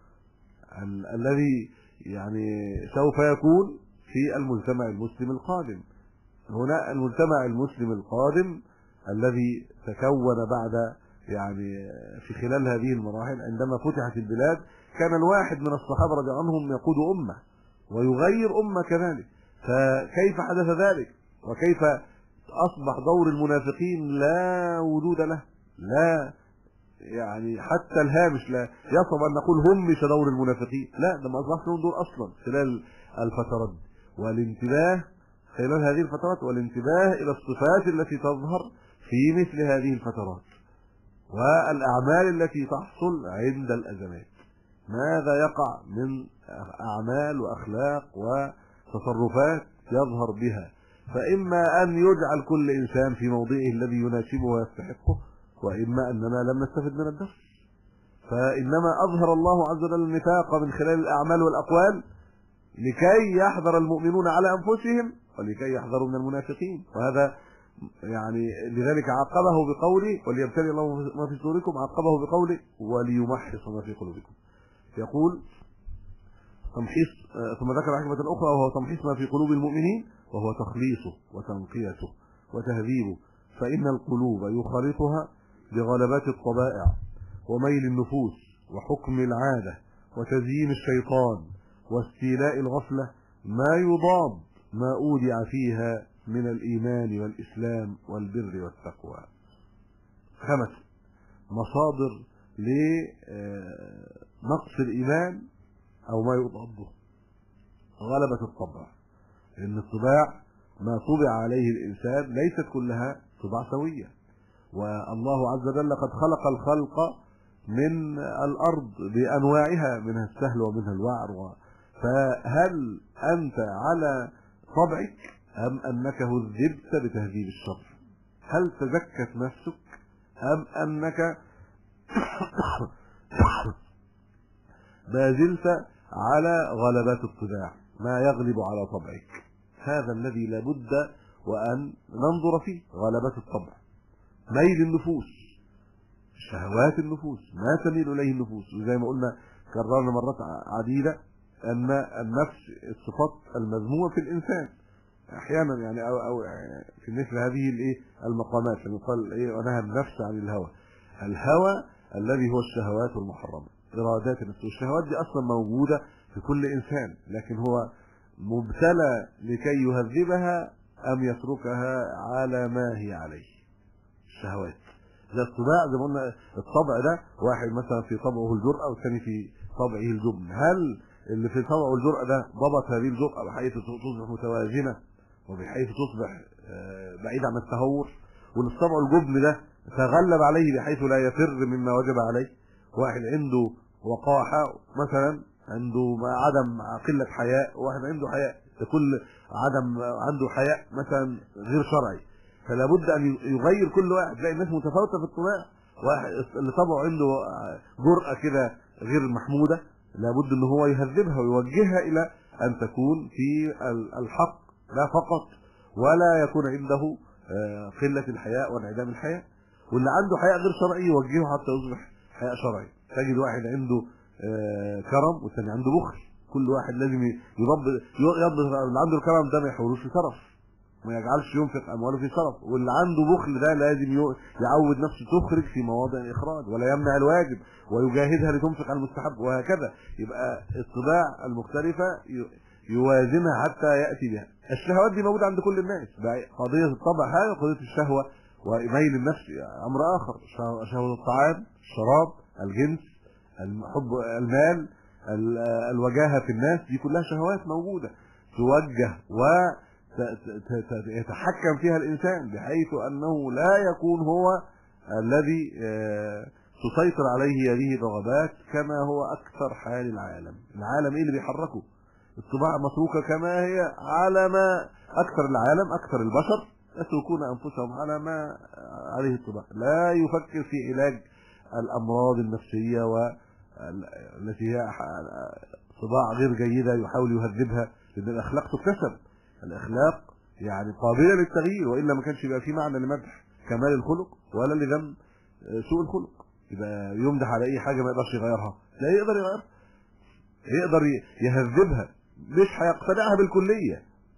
الذي يعني سوف يكون في المجتمع المسلم القادم. هنا المجتمع المسلم القادم الذي تكون بعد يعني في خلال هذه المراحل عندما فتحت البلاد، كان الواحد من الصحابة رضي الله عنهم يقود أمة ويغير أمة كذلك، فكيف حدث ذلك؟ وكيف أصبح دور المنافقين لا وجود له؟ لا يعني حتى الهامش لا يصعب أن نقول همش دور المنافقين، لا ده ما أصبحش لهم دور أصلا خلال الفترات، والانتباه خلال هذه الفترات والانتباه إلى الصفات التي تظهر في مثل هذه الفترات والأعمال التي تحصل عند الأزمات. ماذا يقع من أعمال وأخلاق وتصرفات يظهر بها، فإما أن يجعل كل إنسان في موضعه الذي يناسبه ويستحقه، وإما أننا لم نستفد من الدرس. فإنما أظهر الله عز وجل النفاق من خلال الأعمال والأقوال لكي يحذر المؤمنون على أنفسهم ولكي يحذروا من المنافقين، وهذا يعني لذلك عاقبه بقوله وليبتلي الله ما في صدوركم، عاقبه بقوله وليمحص ما في قلوبكم. يقول تمحيص، ثم ذكر حكمة أخرى وهو تمحيص ما في قلوب المؤمنين، وهو تخليصه وتنقيته وتهذيبه، فإن القلوب يخالطها بغلبات الطبائع وميل النفوس وحكم العادة وتزيين الشيطان واستيلاء الغفلة ما يضاد ما أودع فيها من الإيمان والإسلام والبر والتقوى. 5 مصادر لنقص الإيمان أو ما يضاده. غلبة الطبع، لأن الطباع ما طبع عليه الإنسان ليست كلها طباع سوية، والله عز وجل قد خلق الخلق من الأرض بأنواعها، منها السهل ومنها الوعر، فهل أنت على طبعك أم أنك هذبت بتهذيب الشر؟ هل تزكت نفسك أم أنك ما زلت على غلبات الطباع ما يغلب على طبعك؟ هذا الذي لابد وأن ننظر فيه. غلبات الطبع، ميل النفوس، شهوات النفوس، ما تميل إليه النفوس. وزي ما قلنا كررنا مرات عديدة أن النفس الصفات المذمومة في الإنسان أحيانا يعني أو في مثل هذه المقامات لما قال ونهى النفس عن الهوى. الهوى الذي هو الشهوات المحرمة، إرادات النفس، والشهوات دي أصلا موجودة في كل إنسان، لكن هو مبتلى لكي يهذبها أم يتركها على ما هي عليه. الشهوات زي الطباع، زي ما قلنا الطبع ده واحد مثلا في طبعه الجرأة والثاني في طبعه الجبن. هل اللي في طبعه الجرأة ده ضبط هذه الجرأة بحيث تصبح متوازنة وبحيث تصبح بعيد عن التهور، واللي في طبعه الجبن ده تغلب عليه بحيث لا يفر مما وجب عليه؟ واحد عنده وقاحة مثلا، عنده عدم قلة حياء، واحد عنده حياء، كل عدم عنده حياء مثلا غير شرعي، فلا بد ان يغير كل واحد. تلاقي الناس متفاوته في الطباع، واحد اللي طبعه عنده جرأة كده غير محمودة لابد ان هو يهذبها ويوجهها الى ان تكون في الحق لا فقط، ولا يكون عنده قلة الحياء وانعدام الحياء. واللي عنده حياء غير شرعي يوجهه حتى يصبح حياء شرعي. تجد واحد عنده كرم والثاني عنده بخل، كل واحد لازم يضبط اللي عنده الكرم ده ما يحولوش في سرف، ما يجعلش ينفق امواله في سرف، واللي عنده بخل ده لازم يعود نفسه تخرج في مواضع الاخراج ولا يمنع الواجب ويجاهدها لتنفق على المستحب، وهكذا. يبقى الطباع المختلفه يوازنها حتى ياتي بها. الشهوات دي موجوده عند كل الناس، قضيه الطبع هذا، قضيه الشهوه وميل النفس امر اخر. شهوه الطعام، الشراب، الجنس، حب المال، الوجاهه في الناس، دي كلها شهوات موجوده توجه ويتحكم فيها الانسان بحيث انه لا يكون هو الذي تسيطر عليه هذه الرغبات كما هو اكثر حال العالم. العالم ايه اللي بيحركه؟ الطباع متروكه كما هي على ما اكثر العالم، اكثر البشر يتركون أنفسهم على ما عليه الطباع، لا يفكر في علاج الأمراض النفسية والتي هي طباع غير جيدة يحاول يهذبها، لأن الأخلاق تكتسب، الأخلاق يعني قابلة للتغيير، وإلا ما كانش يبقى في معنى لمدح كمال الخلق ولا لذم سوء الخلق. يبقى يمدح على أي حاجة ما يقدرش يغيرها، لا يقدر يغيرها، يقدر يهذبها، مش هيقتنعها بالكلية،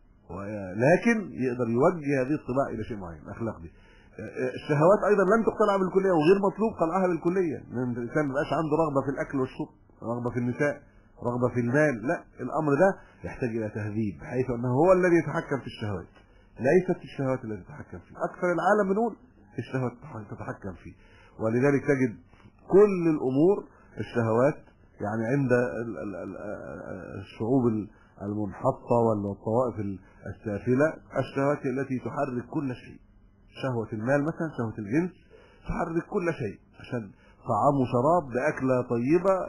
لكن يقدر يوجه هذه الطباع إلى شيء معين. الأخلاق دي الشهوات أيضا لن تقتنع بالكلية، وغير مطلوب قلعها بالكلية، لأن الإنسان ما يبقاش عنده رغبة في الأكل والشرب، رغبة في النساء، رغبة في المال، لا، الأمر ده يحتاج إلى تهذيب، بحيث أنه هو الذي يتحكم في الشهوات، ليست الشهوات التي تتحكم فيه. أكثر العالم بنقول الشهوات تتحكم فيه، ولذلك تجد كل الأمور الشهوات، يعني عند الشعوب المنحطة والطوائف السافلة الشهوات التي تحرك كل شيء. شهوة المال مثلا، شهوة الجنس تحرك كل شيء، عشان طعام وشراب بأكلة طيبة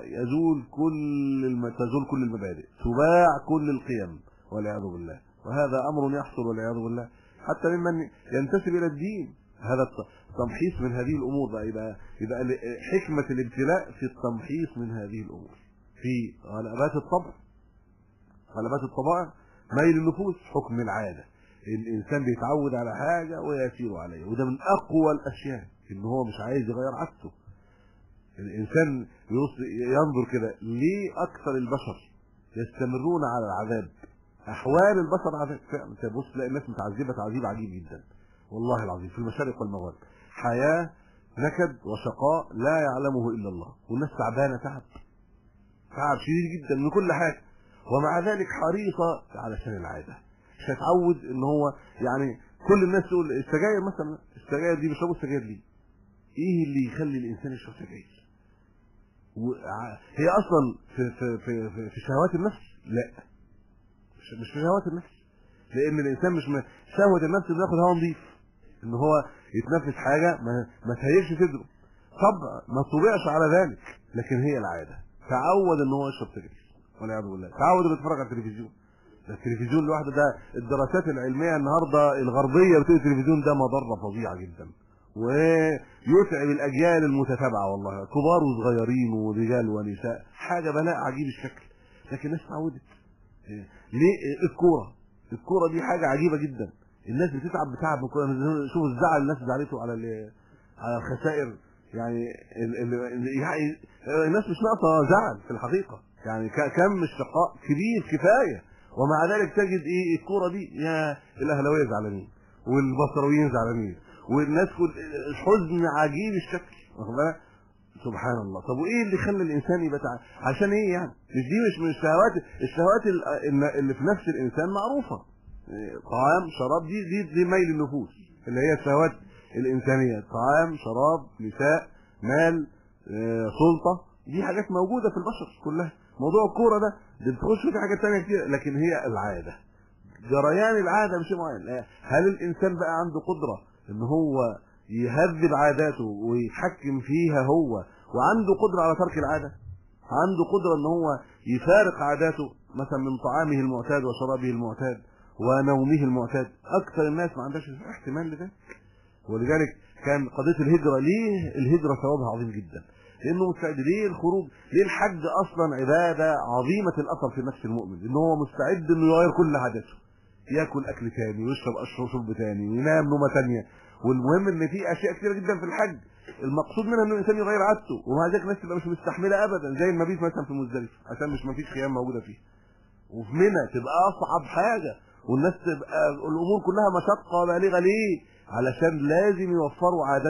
تزول كل المبادئ، تباع كل القيم والعياذ بالله. وهذا أمر يحصل والعياذ بالله حتى ممن ينتسب إلى الدين. هذا التمحيص من هذه الأمور بقى يبقى حكمة الابتلاء في التمحيص من هذه الأمور، في غلبات الطبع، غلبات الطبائع، ميل النفوس، حكم العادة. الإنسان بيتعود على حاجة ويسير عليها، وده من أقوى الأشياء، إن هو مش عايز يغير عادته. الإنسان ينظر كده، ليه أكثر البشر يستمرون على العذاب؟ أحوال البشر عذاب فعلا. تبص تلاقي الناس متعذبة تعذيب عجيب جدا، والله العظيم، في المشارق والمغارب، حياة نكد وشقاء لا يعلمه إلا الله، والناس تعبانة تعب شديد جدا من كل حاجة، ومع ذلك حريصة علشان العادة، مش هتعود ان هو يعني كل الناس تقول السجاير مثلا، السجاير دي بيشربوا السجاير ليه؟ ايه اللي يخلي الانسان يشرب سجاير؟ هي اصلا في شهوات النفس؟ لا، مش في شهوات النفس، لان الانسان مش شهوة النفس بياخد هوا نظيف، ان هو يتنفس حاجة ما تهيئش صدره، طبعا ما طبعش على ذلك، لكن هي العادة، تعود ان هو يشرب سجاير والعياذ بالله، تعود انه يتفرج على التلفزيون. التلفزيون لوحده، ده الدراسات العلميه النهارده الغربيه بتقول التلفزيون ده مضره فظيعه جدا، ويتعب الاجيال المتتابعه، والله كبار وصغيرين ورجال ونساء، حاجه بلاء عجيب الشكل، لكن الناس اتعودت. ليه؟ الكوره دي حاجه عجيبه جدا، الناس بتتعب بتعب من الكوره. شوفوا الزعل، الناس زعلته على الخسائر، يعني الناس مش ناقصه زعل في الحقيقه، يعني كم الشقاء كبير كفايه، ومع ذلك تجد ايه الكوره دي، يا الاهلاويه زعلانين والبصراويين زعلانين، والناس حزن عجيب الشكل، واخد بالك؟ سبحان الله. طب وايه اللي خلى الانسان يبقى عشان ايه يعني؟ مش من الشهوات اللي في نفس الانسان معروفه، طعام شراب، دي ميل النفوس اللي هي الشهوات الانسانيه، طعام شراب نساء مال سلطه، دي حاجات موجوده في البشر كلها. موضوع الكوره ده بتخش في حاجات ثانيه كتير، لكن هي العاده، جريان العاده مش معين. هل الانسان بقى عنده قدره ان هو يهذب عاداته ويتحكم فيها هو، وعنده قدره على ترك العاده؟ عنده قدره ان هو يفارق عاداته مثلا من طعامه المعتاد وشرابه المعتاد ونومه المعتاد؟ اكثر الناس ما عندهاش احتمال لذلك. ولذلك كان قضيه الهجره، ليه الهجره ثوابها عظيم جدا؟ لانه مستعد. ليه الخروج؟ ليه الحج اصلا عباده عظيمه الاثر في نفس المؤمن؟ ان هو مستعد انه يغير كل عاداته، ياكل اكل ثاني ويشرب شرب ثاني وينام نومه ثانيه. والمهم ان في اشياء كثيره جدا في الحج المقصود منها ان الانسان يغير عادته، ومع ذلك الناس تبقى مش مستحمله ابدا، زي المبيت مثلا في مزدلفه عشان مش مفيش خيام موجوده فيه، وفي منى تبقى اصعب حاجه، والناس تبقى الامور كلها مشقه بالغه. ليه؟ علشان لازم يوفروا عادات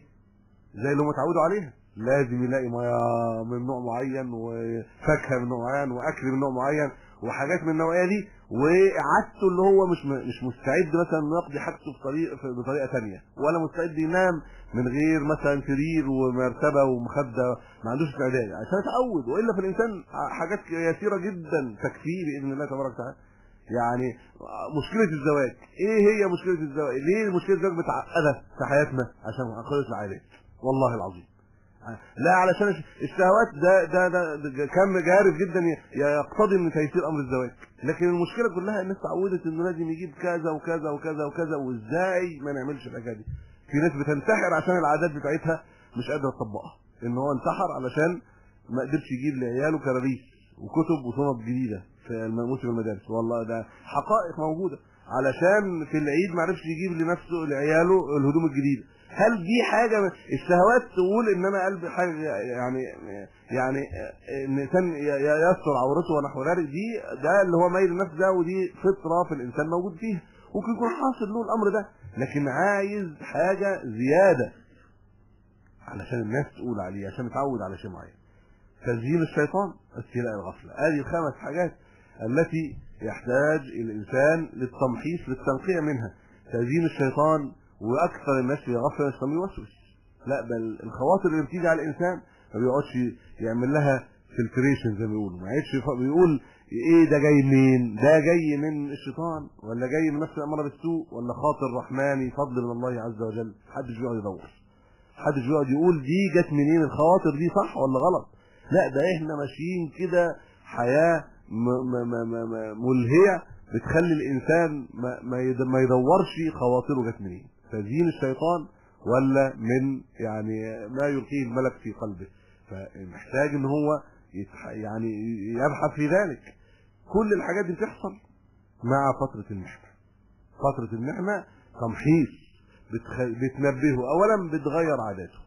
زي اللي هم اتعودوا عليها، لازم يلاقي ميه من نوع معين وفاكهه من نوع معين واكل من نوع معين وحاجات من النوعيه دي، وعادته اللي هو مش مستعد مثلا يقضي حاجته بطريقه ثانيه، ولا مستعد ينام من غير مثلا سرير ومرتبه ومخده، ما عندوش استعداد عشان يتعود. والا في الانسان حاجات يسيره جدا تكفيه باذن الله تبارك وتعالى. يعني مشكله الزواج، ايه هي مشكله الزواج؟ ليه مشكله الزواج متعقده في حياتنا؟ عشان قله العادات، والله العظيم لا علشان الشهوات ده كم جارف جدا يقتضي من تيسير امر الزواج. لكن المشكله كلها الناس تعودت انه لازم يجيب كذا وكذا وكذا وكذا، وازاي ما نعملش الحاجه دي. في ناس بتنتحر عشان العادات بتاعتها مش قادره تطبقها، ان هو انتحر علشان ما قدرش يجيب لعياله كراريس وكتب وشنط جديده في موسم المدارس. والله ده حقائق موجوده. علشان في العيد ما عرفش يجيب لنفسه لعياله الهدوم الجديده. هل دي حاجه الشهوات تقول ان انا قلبي حاجه يعني الانسان يستر عورته ونحو ذلك؟ ده اللي هو ميل النفس ده، ودي فطره في الانسان موجود فيها، ممكن يكون حاصل له الامر ده، لكن عايز حاجه زياده علشان الناس تقول عليه، عشان يتعود على شيء معين. تزيين الشيطان، استيلاء الغفله، هذه الخمس حاجات التي يحتاج الانسان للتمحيص للتنقية منها. تزيين الشيطان، واكثر الناس في غفله الشيطان يوسوس. لا بل الخواطر اللي بتيجي على الانسان ما بيقعدش يعمل لها فلتريشن زي ما بيقولوا، ما يعيش بيقول ايه ده جاي منين؟ ده جاي من الشيطان ولا جاي من نفس الاماره بالسوء ولا خاطر رحماني فضل من الله عز وجل؟ محدش بيقعد يدور، محدش بيقعد يقول دي جت منين الخواطر دي، صح ولا غلط. لا ده احنا ماشيين كده حياه ملهيه بتخلي الانسان ما يدورش خواطره جت منين. تزيين الشيطان ولا من يعني ما يلقيه الملك في قلبه، فمحتاج ان هو يعني يبحث في ذلك. كل الحاجات دي بتحصل مع فترة المحنة. فترة المحنة تمحيص، بتنبهه اولا، بتغير عاداته،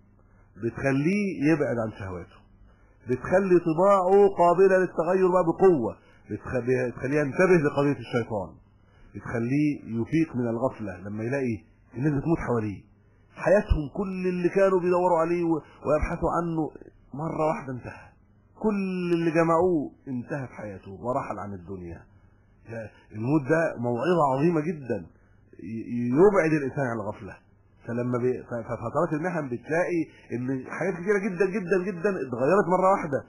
بتخليه يبعد عن شهواته، بتخلي طباعه قابلة للتغير بقى بقوة، بتخليه ينتبه لقضية الشيطان، بتخليه يفيق من الغفلة لما يلاقي الناس بتموت حواليه، حياتهم كل اللي كانوا بيدوروا عليه ويبحثوا عنه مرة واحدة انتهى، كل اللي جمعوه انتهت حياته ورحل عن الدنيا. الموت ده موعظة عظيمة جدا يبعد الإنسان عن الغفلة. فلما ففترات المحن بتلاقي ان حاجات كتيرة جدا جدا جدا اتغيرت مرة واحدة،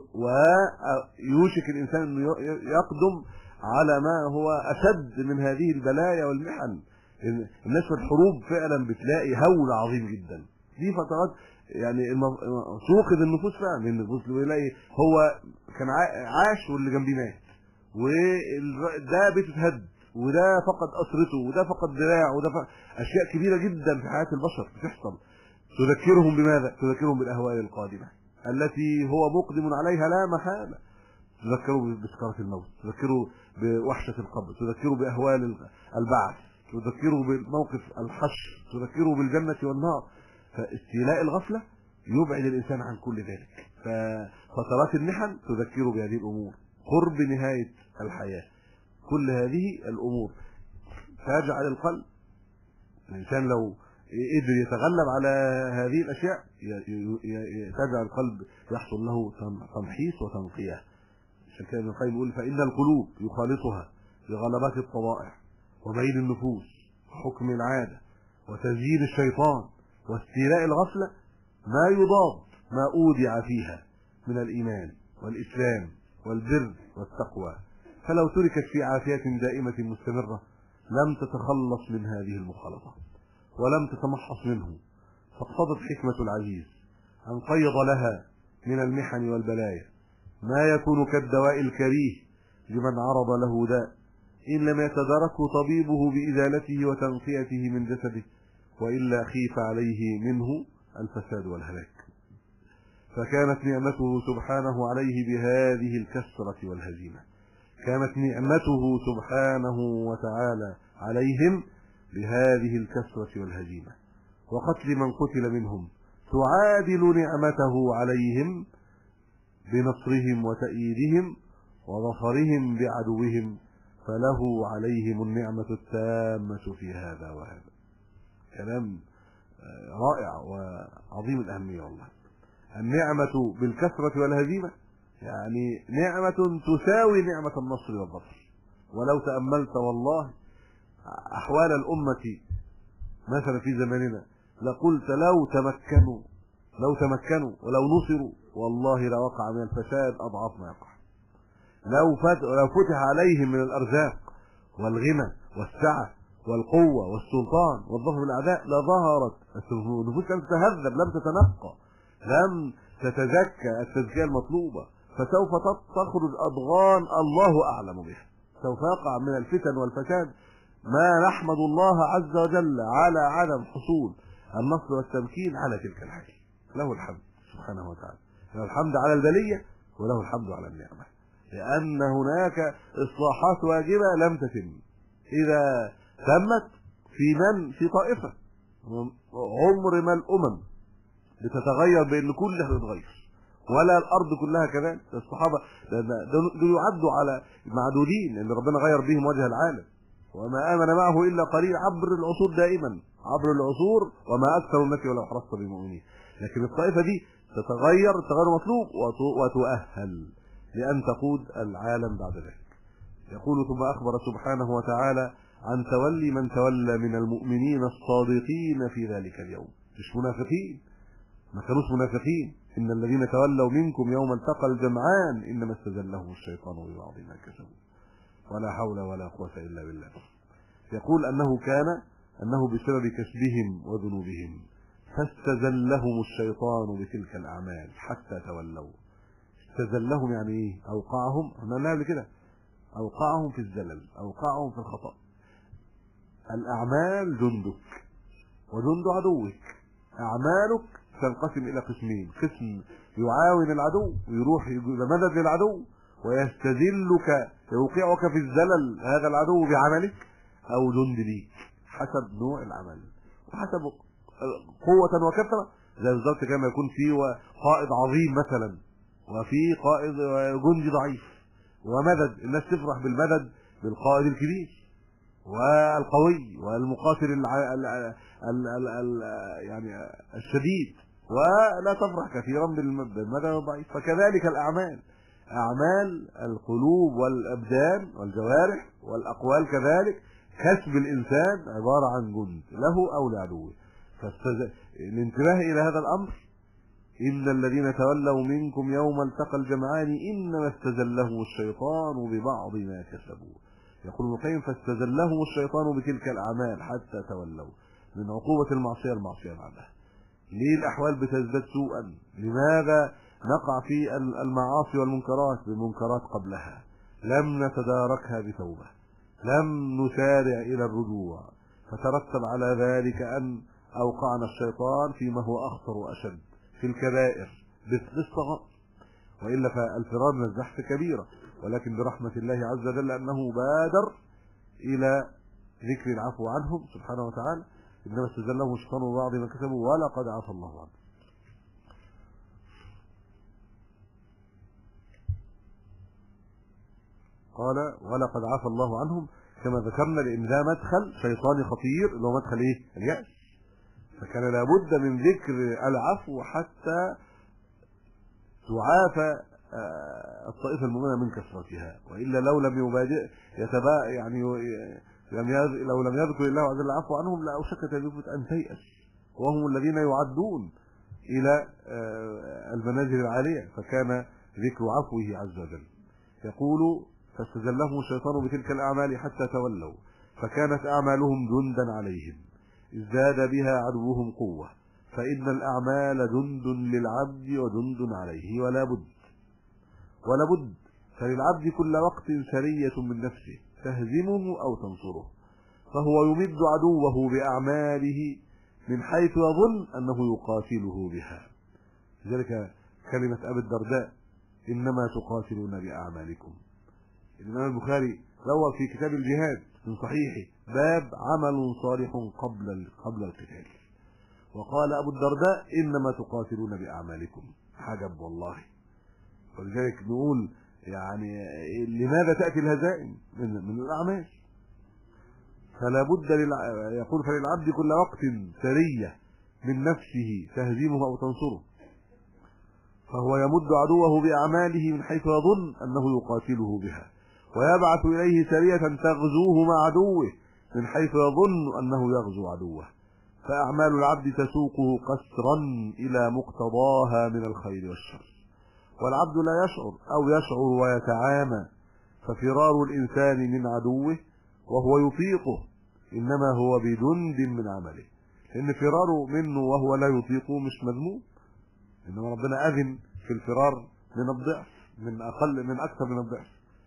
ويوشك الإنسان انه يقدم على ما هو أشد من هذه البلايا والمحن. الناس في الحروب فعلا بتلاقي هول عظيم جدا. دي فترات يعني سوقد النفوس فعلا، النفوس بيلاقي هو كان عاش واللي جنبيه مات، وده بيته اتهد، وده فقد أسرته، وده فقد دراع، وده أشياء كبيرة جدا في حياة البشر بتحصل. تذكرهم بماذا؟ تذكرهم بالأهوال القادمة التي هو مقدم عليها لا محالة. تذكروا بسكرة الموت، تذكروا بوحشة القبر، تذكروا بأهوال البعث، تذكروا بموقف الحشر، تذكروا بالجنة والنار. فاستيلاء الغفلة يبعد الإنسان عن كل ذلك. ففترات المحن تذكروا بهذه الأمور، قرب نهاية الحياة، كل هذه الأمور تجعل القلب، الإنسان لو قدر يتغلب على هذه الأشياء تجعل القلب يحصل له تمحيص وتنقية. عشان كده ابن القيم يقول فإن القلوب يخالطها بغلبات الطبائع وميل النفوس وحكم العادة وتزيين الشيطان واستيلاء الغفلة ما يضاد ما أودع فيها من الإيمان والإسلام والبر والتقوى، فلو تركت في عافية دائمة مستمرة لم تتخلص من هذه المخالطة ولم تتمحص منه. فاقتضت حكمة العزيز أن قيض لها من المحن والبلايا ما يكون كالدواء الكريه لمن عرض له داء إن لم يتداركه طبيبه بإزالته وتنقيته من جسده، وإلا خيف عليه منه الفساد والهلاك. فكانت نعمته سبحانه عليه بهذه الكسرة والهزيمة، كانت نعمته سبحانه وتعالى عليهم بهذه الكسرة والهزيمة وقتل من قتل منهم تعادل نعمته عليهم بنصرهم وتأييدهم وظفرهم بعدوهم، فله عليهم النعمة التامة في هذا وهذا. كلام رائع وعظيم الأهمية والله. النعمة بالكسرة والهزيمة يعني نعمة تساوي نعمة النصر والظفر. ولو تأملت والله أحوال الأمة مثلا في زماننا لقلت لو تمكنوا ولو نصروا والله لوقع من الفساد أضعاف ما يقع. لو فتح عليهم من الأرزاق والغنى والسعة والقوة والسلطان والظفر بالأعداء لظهرت النفوس، لم تتهذب، لم تتنقى، لم تتزكى التزكية المطلوبة، فسوف تخرج أضغان الله أعلم بها، سوف يقع من الفتن والفساد ما نحمد الله عز وجل على عدم حصول النصر والتمكين على تلك الحال. له الحمد سبحانه وتعالى، له الحمد على البلية وله الحمد على النعمة، لأن هناك إصلاحات واجبة لم تتم. إذا تمت في طائفة، عمر ما الأمم بتتغير بأن كلها تتغير، ولا الأرض كلها كذلك. الصحابة دول يعدوا على معدودين اللي ربنا غير بهم وجه العالم، وما آمن معه إلا قليل عبر العصور، دائما عبر العصور، وما أكثر الناس ولو حرصت بمؤمنين. لكن الطائفة دي تتغير تغير مطلوب وتؤهل لأن تقود العالم بعد ذلك. يقول ثم أخبر سبحانه وتعالى عن تولي من تولى من المؤمنين الصادقين في ذلك اليوم. مش منافقين، ما كانوش منافقين. إن الذين تولوا منكم يوم التقى الجمعان إنما استزلهم الشيطان ببعض ما كسبوا ولا حول ولا قوة إلا بالله. يقول أنه بسبب كسبهم وذنوبهم فاستزلهم الشيطان بتلك الأعمال حتى تولوا. استزلهم يعني إيه؟ أوقعهم، احنا قلنا قبل كده، أوقعهم في الزلل، أوقعهم في الخطأ. الأعمال جندك وجند عدوك. أعمالك تنقسم إلى قسمين: قسم يعاون العدو ويروح يجيب مدد للعدو ويستذلك يوقعك في الزلل هذا العدو بعملك، أو جند ليك حسب نوع العمل وحسب قوة وكثرة. زي بالظبط كما يكون في قائد عظيم مثلا وفي قائد جندي ضعيف، ومدد الناس تفرح بالمدد بالقائد الكبير والقوي والمقاتل يعني الشديد، ولا تفرح كثيرا بالمدد الضعيف. فكذلك الأعمال، أعمال القلوب والأبدان والجوارح والأقوال كذلك كسب الإنسان عبارة عن جند له أو لعدوه. الانتباه إلى هذا الأمر: إن الذين تولوا منكم يوم التقى الجمعان إنما استزلهم الشيطان ببعض ما كسبوا. يقول ابن القيم: فاستزلهم الشيطان بتلك الأعمال حتى تولوا. من عقوبة المعصية بعدها. ليه الأحوال بتزداد سوءا؟ لماذا نقع في المعاصي والمنكرات بالمنكرات قبلها؟ لم نتداركها بتوبة، لم نسارع إلى الرجوع، فترتب على ذلك أن أوقعنا الشيطان فيما هو أخطر وأشد في الكبائر بالصغائر. وإلا فالفرار من الزحف كبيرة، ولكن برحمة الله عز وجل أنه بادر إلى ذكر العفو عنهم سبحانه وتعالى. إنما استزلهم الشيطان ببعض ما كسبوا ولقد عفى الله عنهم. قال: ولقد عفى الله عنهم، كما ذكرنا، لأن ده مدخل شيطاني خطير اللي هو مدخل إيه؟ اليأس. فكان لابد من ذكر العفو حتى تعافى الطائفة المؤمنة من كثرتها، وإلا لو لم يبادئ يعني لو لم يذكر الله عز وجل العفو عنهم لأوشكت أن تيأس، وهم الذين يعدون إلى المنازل العالية. فكان ذكر عفوه عز وجل. يقول: فاستزلهم الشيطان بتلك الأعمال حتى تولوا، فكانت أعمالهم جندا عليهم ازداد بها عدوهم قوة، فإن الأعمال جند للعبد وجند عليه، ولا بد فللعبد كل وقت سرية من نفسه تهزمه أو تنصره، فهو يمد عدوه بأعماله من حيث يظن أنه يقاتله بها. لذلك كلمة أبي الدرداء: إنما تقاتلون بأعمالكم. الإمام البخاري روى في كتاب الجهاد من صحيحه باب عمل صالح قبل القتال، وقال أبو الدرداء: إنما تقاتلون بأعمالكم. عجب والله. ولذلك نقول يعني لماذا تأتي الهزائم من الأعمال؟ فلا بد يقول: فللعبد كل وقت سرية من نفسه تهزمه أو تنصره، فهو يمد عدوه بأعماله من حيث يظن أنه يقاتله بها، ويبعث إليه سرية تغزوه مع عدوه من حيث يظن أنه يغزو عدوه. فأعمال العبد تسوقه قسرا إلى مقتضاها من الخير والشر، والعبد لا يشعر أو يشعر ويتعامى. ففرار الإنسان من عدوه وهو يطيقه إنما هو بجند من عمله، لأن فراره منه وهو لا يطيقه مش مذموم، انما ربنا اذن في الفرار من الضعف، من اكثر من الضعف.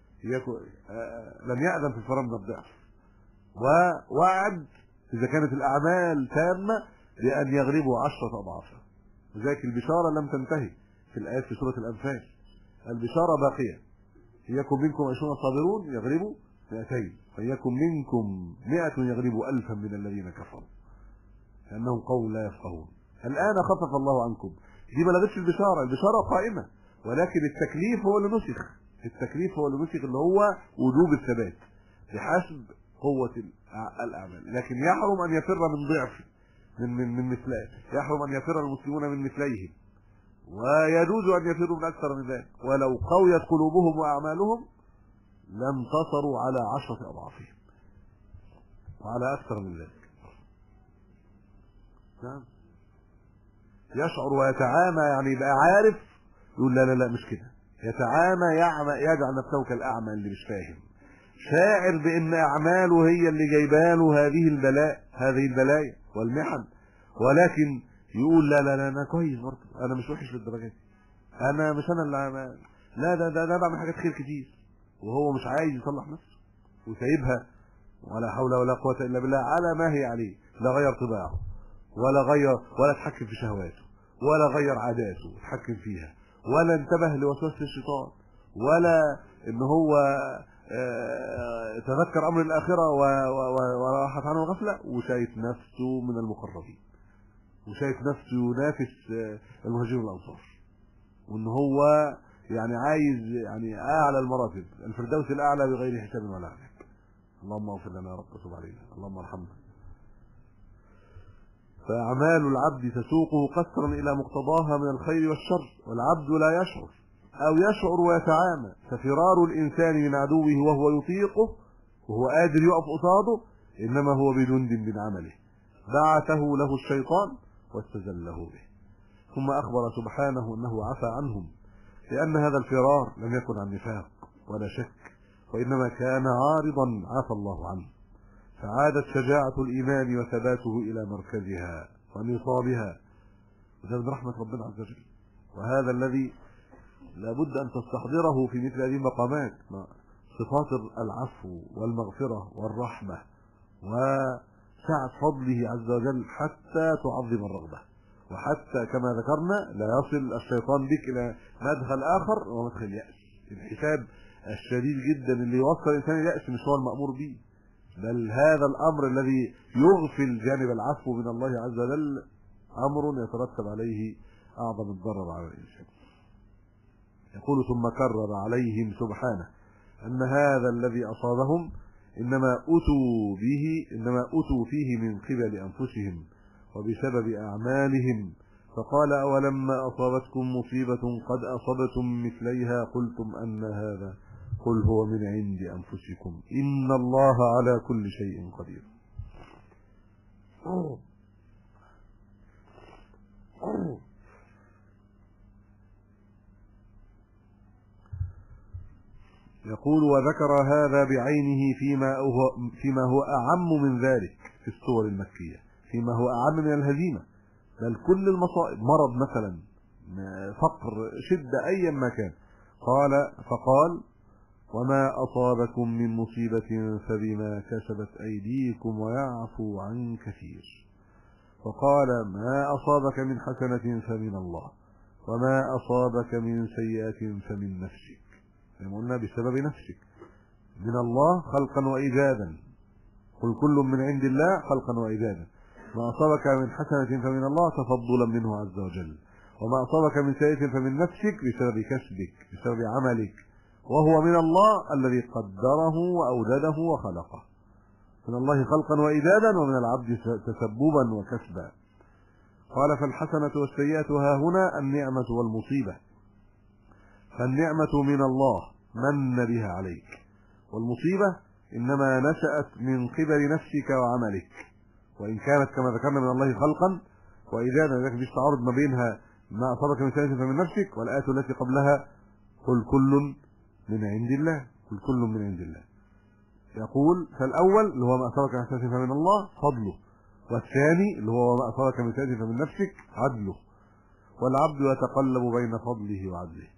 لم يأذن في الفرار من الضعف، ووعد اذا كانت الاعمال تامه بان يغلبوا 10 اضعافها. لذلك البشاره لم تنتهي في الايات في سوره الانفال، البشاره باقيه. يكن منكم 20 صابرون يغلبوا 200، فيكن منكم 100 يغلبوا 1000 من الذين كفروا لانهم قوم لا يفقهون. الان خفف الله عنكم، دي ما لغتش البشاره، البشاره قائمه، ولكن التكليف هو اللي نسخ. التكليف هو اللي نسخ، اللي هو وجوب الثبات بحسب قوه الاعمال. لكن يحرم ان يفر من ضعف من مثله، يحرم ان يفر المسلمون من مثليهم، ويجوز ان يفروا من اكثر من ذلك. ولو قويت قلوبهم واعمالهم لانتصروا على 10 اضعافهم وعلى اكثر من ذلك. نعم، يشعر ويتعامى، يعني يبقى عارف، يقول لا لا لا مش كده. يتعامى، يجعل نفسه كالاعمى اللي مش فاهم، شاعر بان اعماله هي اللي جايباله هذه البلايا والمحن، ولكن يقول لا لا لا انا كويس برضه، انا مش وحش للدرجه دي، انا مش انا اللي لا ده بعمل حاجات خير كتير، وهو مش عايز يصلح نفسه وسايبها، ولا حول ولا قوه الا بالله على ما هي عليه. لا غير طباعه ولا اتحكم في شهواته، ولا غير عاداته واتحكم فيها، ولا انتبه لوسوسه الشيطان، ولا ان هو تذكر امر الاخره وراحت عنه الغفله، وشايف نفسه من المقربين، وشايف نفسه ينافس المهاجرين الانصار، وان هو يعني عايز يعني اعلى المراتب، الفردوس الاعلى بغير حساب ولا عذاب. اللهم اغفر لنا يا رب، وتب علينا، اللهم ارحمنا. فاعمال العبد تسوقه قسرا الى مقتضاها من الخير والشر، والعبد لا يشعر او يشعر ويتعامى. ففرار الانسان من عدوه وهو يطيقه وهو قادر يقف قصاده انما هو بجند من عمله بعثه له الشيطان واستزله به. ثم اخبر سبحانه انه عفى عنهم، لان هذا الفرار لم يكن عن نفاق ولا شك، وانما كان عارضا عفى الله عنه، فعادت شجاعة الإيمان وثباته إلى مركزها ونصابها. وهذا من رحمة ربنا عز وجل، وهذا الذي لابد أن تستحضره في مثل هذه المقامات، صفات العفو والمغفرة والرحمة وسعة فضله عز وجل، حتى تعظم الرغبة، وحتى كما ذكرنا لا يصل الشيطان بك إلى مدخل آخر ومدخل اليأس. الحساب الشديد جدا اللي يوصل الإنسان اليأس مش هو المأمور به، بل هذا الأمر الذي يغفل جانب العفو من الله عز وجل أمر يترتب عليه أعظم الضرر على الإنسان. يقول ثم كرر عليهم سبحانه أن هذا الذي أصابهم إنما أتوا فيه من قبل أنفسهم وبسبب أعمالهم. فقال أولما أصابتكم مصيبة قد أصبتم مثليها قلتم أن هذا، قل هو من عند أنفسكم إن الله على كل شيء قدير. يقول وذكر هذا بعينه فيما هو أعم من ذلك في السور المكية، فيما هو أعم من الهزيمة، بل كل المصائب، مرض مثلا، فقر، شدة، أيا ما كان. فقال وما أصابكم من مصيبة فبما كسبت أيديكم ويعفو عن كثير. وقال ما أصابك من حسنة فمن الله وما أصابك من سيئة فمن نفسك، يعني قلنا بسبب نفسك، من الله خلقا وإيجادا، قل كل من عند الله خلقا وإيجادا. ما أصابك من حسنة فمن الله تفضلا منه عز وجل، وما أصابك من سيئة فمن نفسك بسبب كسبك، بسبب عملك، وهو من الله الذي قدره وأوجده وخلقه، من الله خلقا وإيجادا ومن العبد تسببا وكسبا. قال فالحسنة والسيئة ها هنا النعمة والمصيبة، فالنعمة من الله من بها عليك، والمصيبة إنما نشأت من قبل نفسك وعملك، وإن كانت كما ذكرنا من الله خلقا وإيجادا، لكن مفيش تعارض ما بينها. ما أصابك من سيئة فمن نفسك، والآية التي قبلها قل كل من عند الله، قل كل من عند الله. يقول فالأول اللي هو ما أصابك من سيئة فمن الله فضله، والثاني اللي هو ما أصابك من سيئة فمن نفسك عدله، والعبد يتقلب بين فضله وعدله،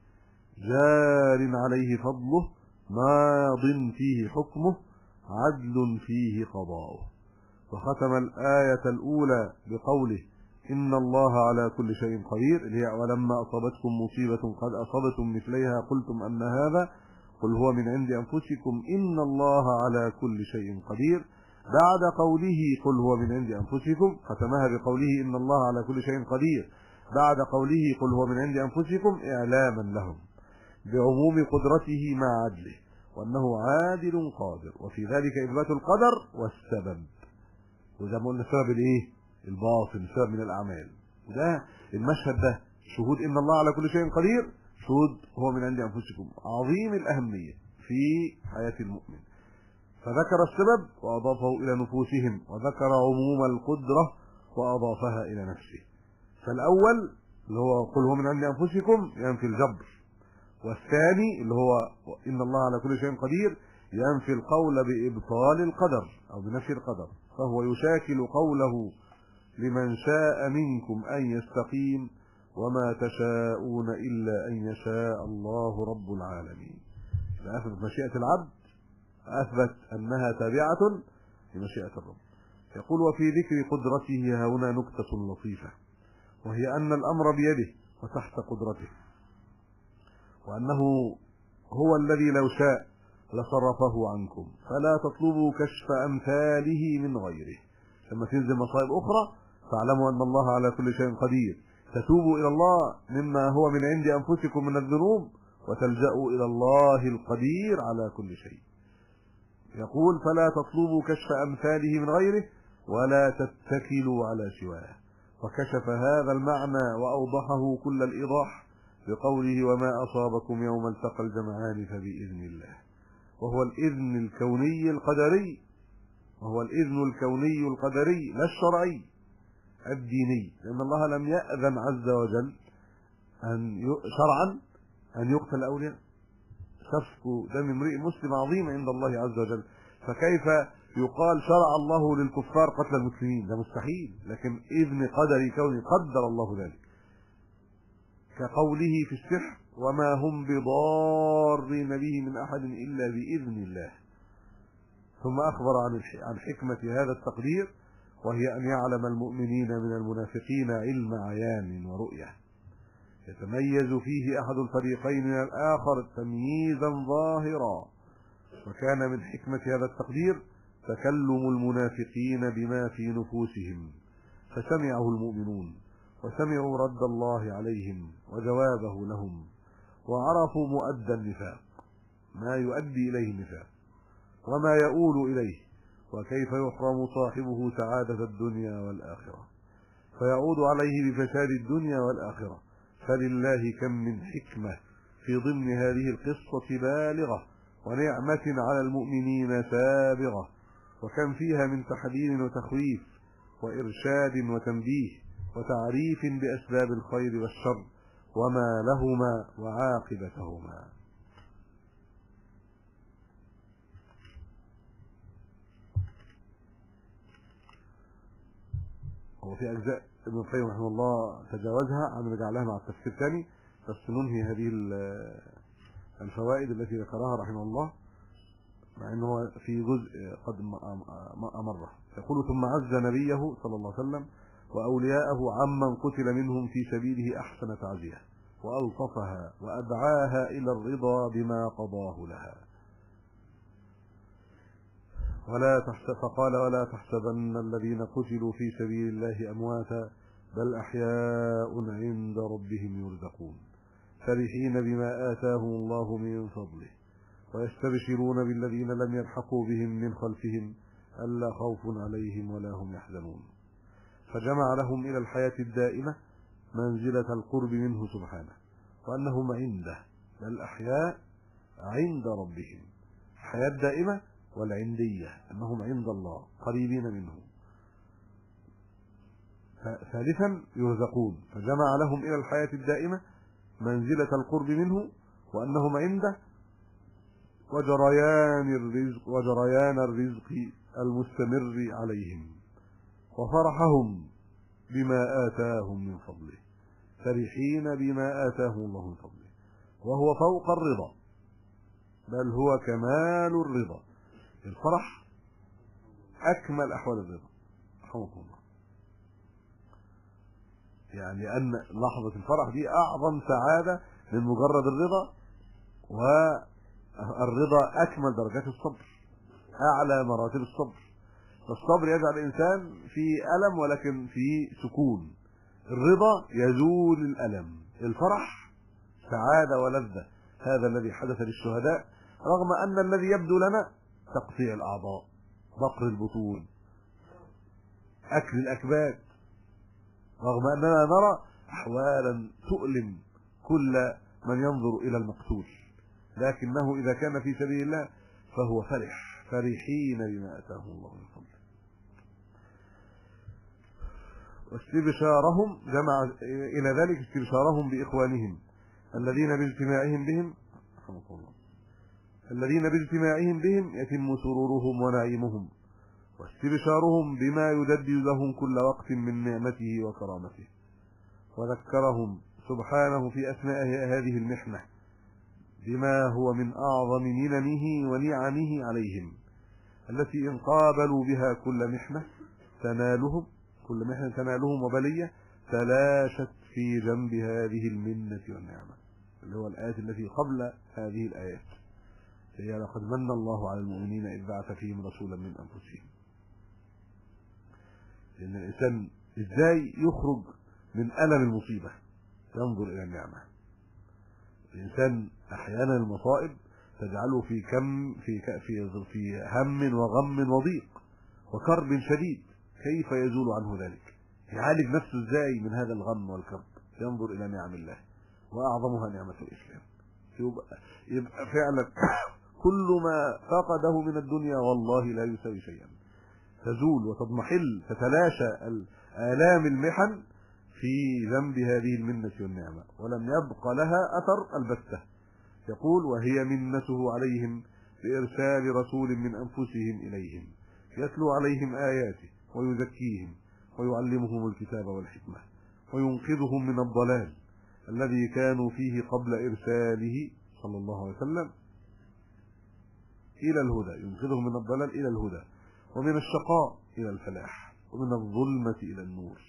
جار عليه فضله، ماض فيه حكمه، عدل فيه قضاؤه. وختم الآية الأولى بقوله إن الله على كل شيء قدير، اللي هي ولما أصابتكم مصيبة قد أصبتم مثليها قلتم أن هذا، قل هو من عند أنفسكم إن الله على كل شيء قدير. بعد قوله قل هو من عند أنفسكم ختمها بقوله إن الله على كل شيء قدير، بعد قوله قل هو من عند أنفسكم إعلاما لهم بعموم قدرته مع عدله، وأنه عادل قادر، وفي ذلك إثبات القدر والسبب. وزي ما قلنا السبب الإيه؟ الباطن، السبب من الأعمال. وده المشهد ده شهود إن الله على كل شيء قدير، شهود هو من عند أنفسكم عظيم الأهمية في حياة المؤمن. فذكر السبب وأضافه إلى نفوسهم، وذكر عموم القدرة وأضافها إلى نفسه. فالأول اللي هو قل هو من عند أنفسكم ينفي الجبر، والثاني اللي هو إن الله على كل شيء قدير ينفي القول بإبطال القدر أو بنفي القدر، فهو يشاكل قوله لمن شاء منكم أن يستقيم وما تشاءون إلا أن يشاء الله رب العالمين. فأثبت مشيئة العبد، أثبت أنها تابعة لمشيئة الرب. يقول وفي ذكر قدرته هنا نكتة لطيفة، وهي أن الأمر بيده وتحت قدرته، وأنه هو الذي لو شاء لصرفه عنكم، فلا تطلبوا كشف أمثاله من غيره. لما تنزل مصائب أخرى فاعلموا أن الله على كل شيء قدير، تتوبوا إلى الله مما هو من عند أنفسكم من الذنوب، وتلجأوا إلى الله القدير على كل شيء. يقول فلا تطلبوا كشف أمثاله من غيره ولا تتكلوا على سواه، وكشف هذا المعنى وأوضحه كل الإيضاح بقوله وما أصابكم يوم التقى الجمعان فبإذن الله، وهو الإذن الكوني القدري، وهو الإذن الكوني القدري لا الشرعي الديني، لأن الله لم يأذن عز وجل شرعا أن يقتل أولياء. سفك دم امرئ مسلم عظيم عند الله عز وجل، فكيف يقال شرع الله للكفار قتل المسلمين؟ ده مستحيل، لكن إذن قدري كوني قدر الله ذلك، كقوله في السحر وما هم بضارين به من أحد إلا بإذن الله. ثم أخبر عن حكمة هذا التقدير، وهي أن يعلم المؤمنين من المنافقين علم عيان ورؤية، يتميز فيه أحد الفريقين من الآخر تمييزا ظاهرا. وكان من حكمة هذا التقدير تكلم المنافقين بما في نفوسهم، فسمعه المؤمنون وسمعوا رد الله عليهم وجوابه لهم، وعرفوا مؤدى النفاق، ما يؤدي إليه النفاق وما يؤول إليه، وكيف يحرم صاحبه سعادة الدنيا والآخرة فيعود عليه بفساد الدنيا والآخرة. فلله كم من حكمة في ضمن هذه القصة بالغة، ونعمة على المؤمنين سابغة، وكم فيها من تحذير وتخويف وإرشاد وتنبيه وتعريف بأسباب الخير والشر وما لهما وعاقبتهما. وفي أجزاء ابن القيم رحمه الله تجاوزها، هنرجع لها مع التفسير الثاني، بس ننهي هذه الفوائد التي ذكرها رحمه الله، مع أنه في جزء قد أمره. يقول ثم عز نبيه صلى الله عليه وسلم وأولياءه عمن قتل منهم في سبيله أحسن تعزية، وألطفها وأدعاها إلى الرضا بما قضاه لها. فقال ولا تحسبن الذين قتلوا في سبيل الله أمواتا بل أحياء عند ربهم يرزقون فرحين بما آتاهم الله من فضله ويستبشرون بالذين لم يلحقوا بهم من خلفهم ألا خوف عليهم ولا هم يحزنون. فجمع لهم إلى الحياة الدائمة منزلة القرب منه سبحانه، وأنهم عنده بل أحياء عند ربهم، الحياة الدائمة والعندية أنهم عند الله قريبين منه. ثالثا يرزقون، فجمع لهم إلى الحياة الدائمة منزلة القرب منه وأنهم عنده وجريان الرزق المستمر عليهم وفرحهم بما آتاهم من فضله. فرحين بما آتاهم الله من فضله، وهو فوق الرضا، بل هو كمال الرضا. الفرح أكمل أحوال الرضا، رحمكم الله. يعني أن لحظة الفرح دي أعظم سعادة من مجرد الرضا، والرضا أكمل درجات الصبر، أعلى مراتب الصبر. فالصبر يجعل الإنسان في ألم ولكن في سكون، الرضا يزول الألم، الفرح سعادة ولذة. هذا الذي حدث للشهداء، رغم أن الذي يبدو لنا تقطيع الأعضاء، بقر البطون، أكل الأكباد، رغم أننا نرى أحوالا تؤلم كل من ينظر إلى المقتول، لكنه إذا كان في سبيل الله فهو فرحين بما آتاهم الله من فضله. واستبشارهم جمع إلى ذلك استبشارهم بإخوانهم الذين باجتماعهم بهم يتم سرورهم ونعيمهم، واستبشارهم بما يجدد لهم كل وقت من نعمته وكرامته. وذكرهم سبحانه في أثناء هذه المحنة بما هو من أعظم مننه ونعمه عليهم، التي إن قابلوا بها كل محنة تنالهم وبلية تلاشت في جنب هذه المنة والنعمة، اللي هو الآيات التي قبل هذه الآيات، هي لقد من الله على المؤمنين إذ بعث فيهم رسولا من أنفسهم. لأن الإنسان إزاي يخرج من ألم المصيبة؟ ينظر إلى النعمة. الإنسان أحيانا المصائب تجعله في هم وغم وضيق وكرب شديد، كيف يزول عنه ذلك؟ يعالج نفسه إزاي من هذا الغم والكرب؟ ينظر إلى نعم الله، وأعظمها نعمة الإسلام. يبقى فعلا كل ما فقده من الدنيا والله لا يساوي شيئا، تزول وتضمحل، تتلاشى آلام المحن في ذنب هذه المنة والنعمة، ولم يبق لها أثر البتة. يقول: وهي منته عليهم بإرسال رسول من أنفسهم إليهم يتلو عليهم آياته ويزكيهم ويعلمهم الكتاب والحكمة وينقذهم من الضلال الذي كانوا فيه قبل إرساله صلى الله عليه وسلم إلى الهدى، ينقذهم من الضلال إلى الهدى، ومن الشقاء إلى الفلاح، ومن الظلمة إلى النور،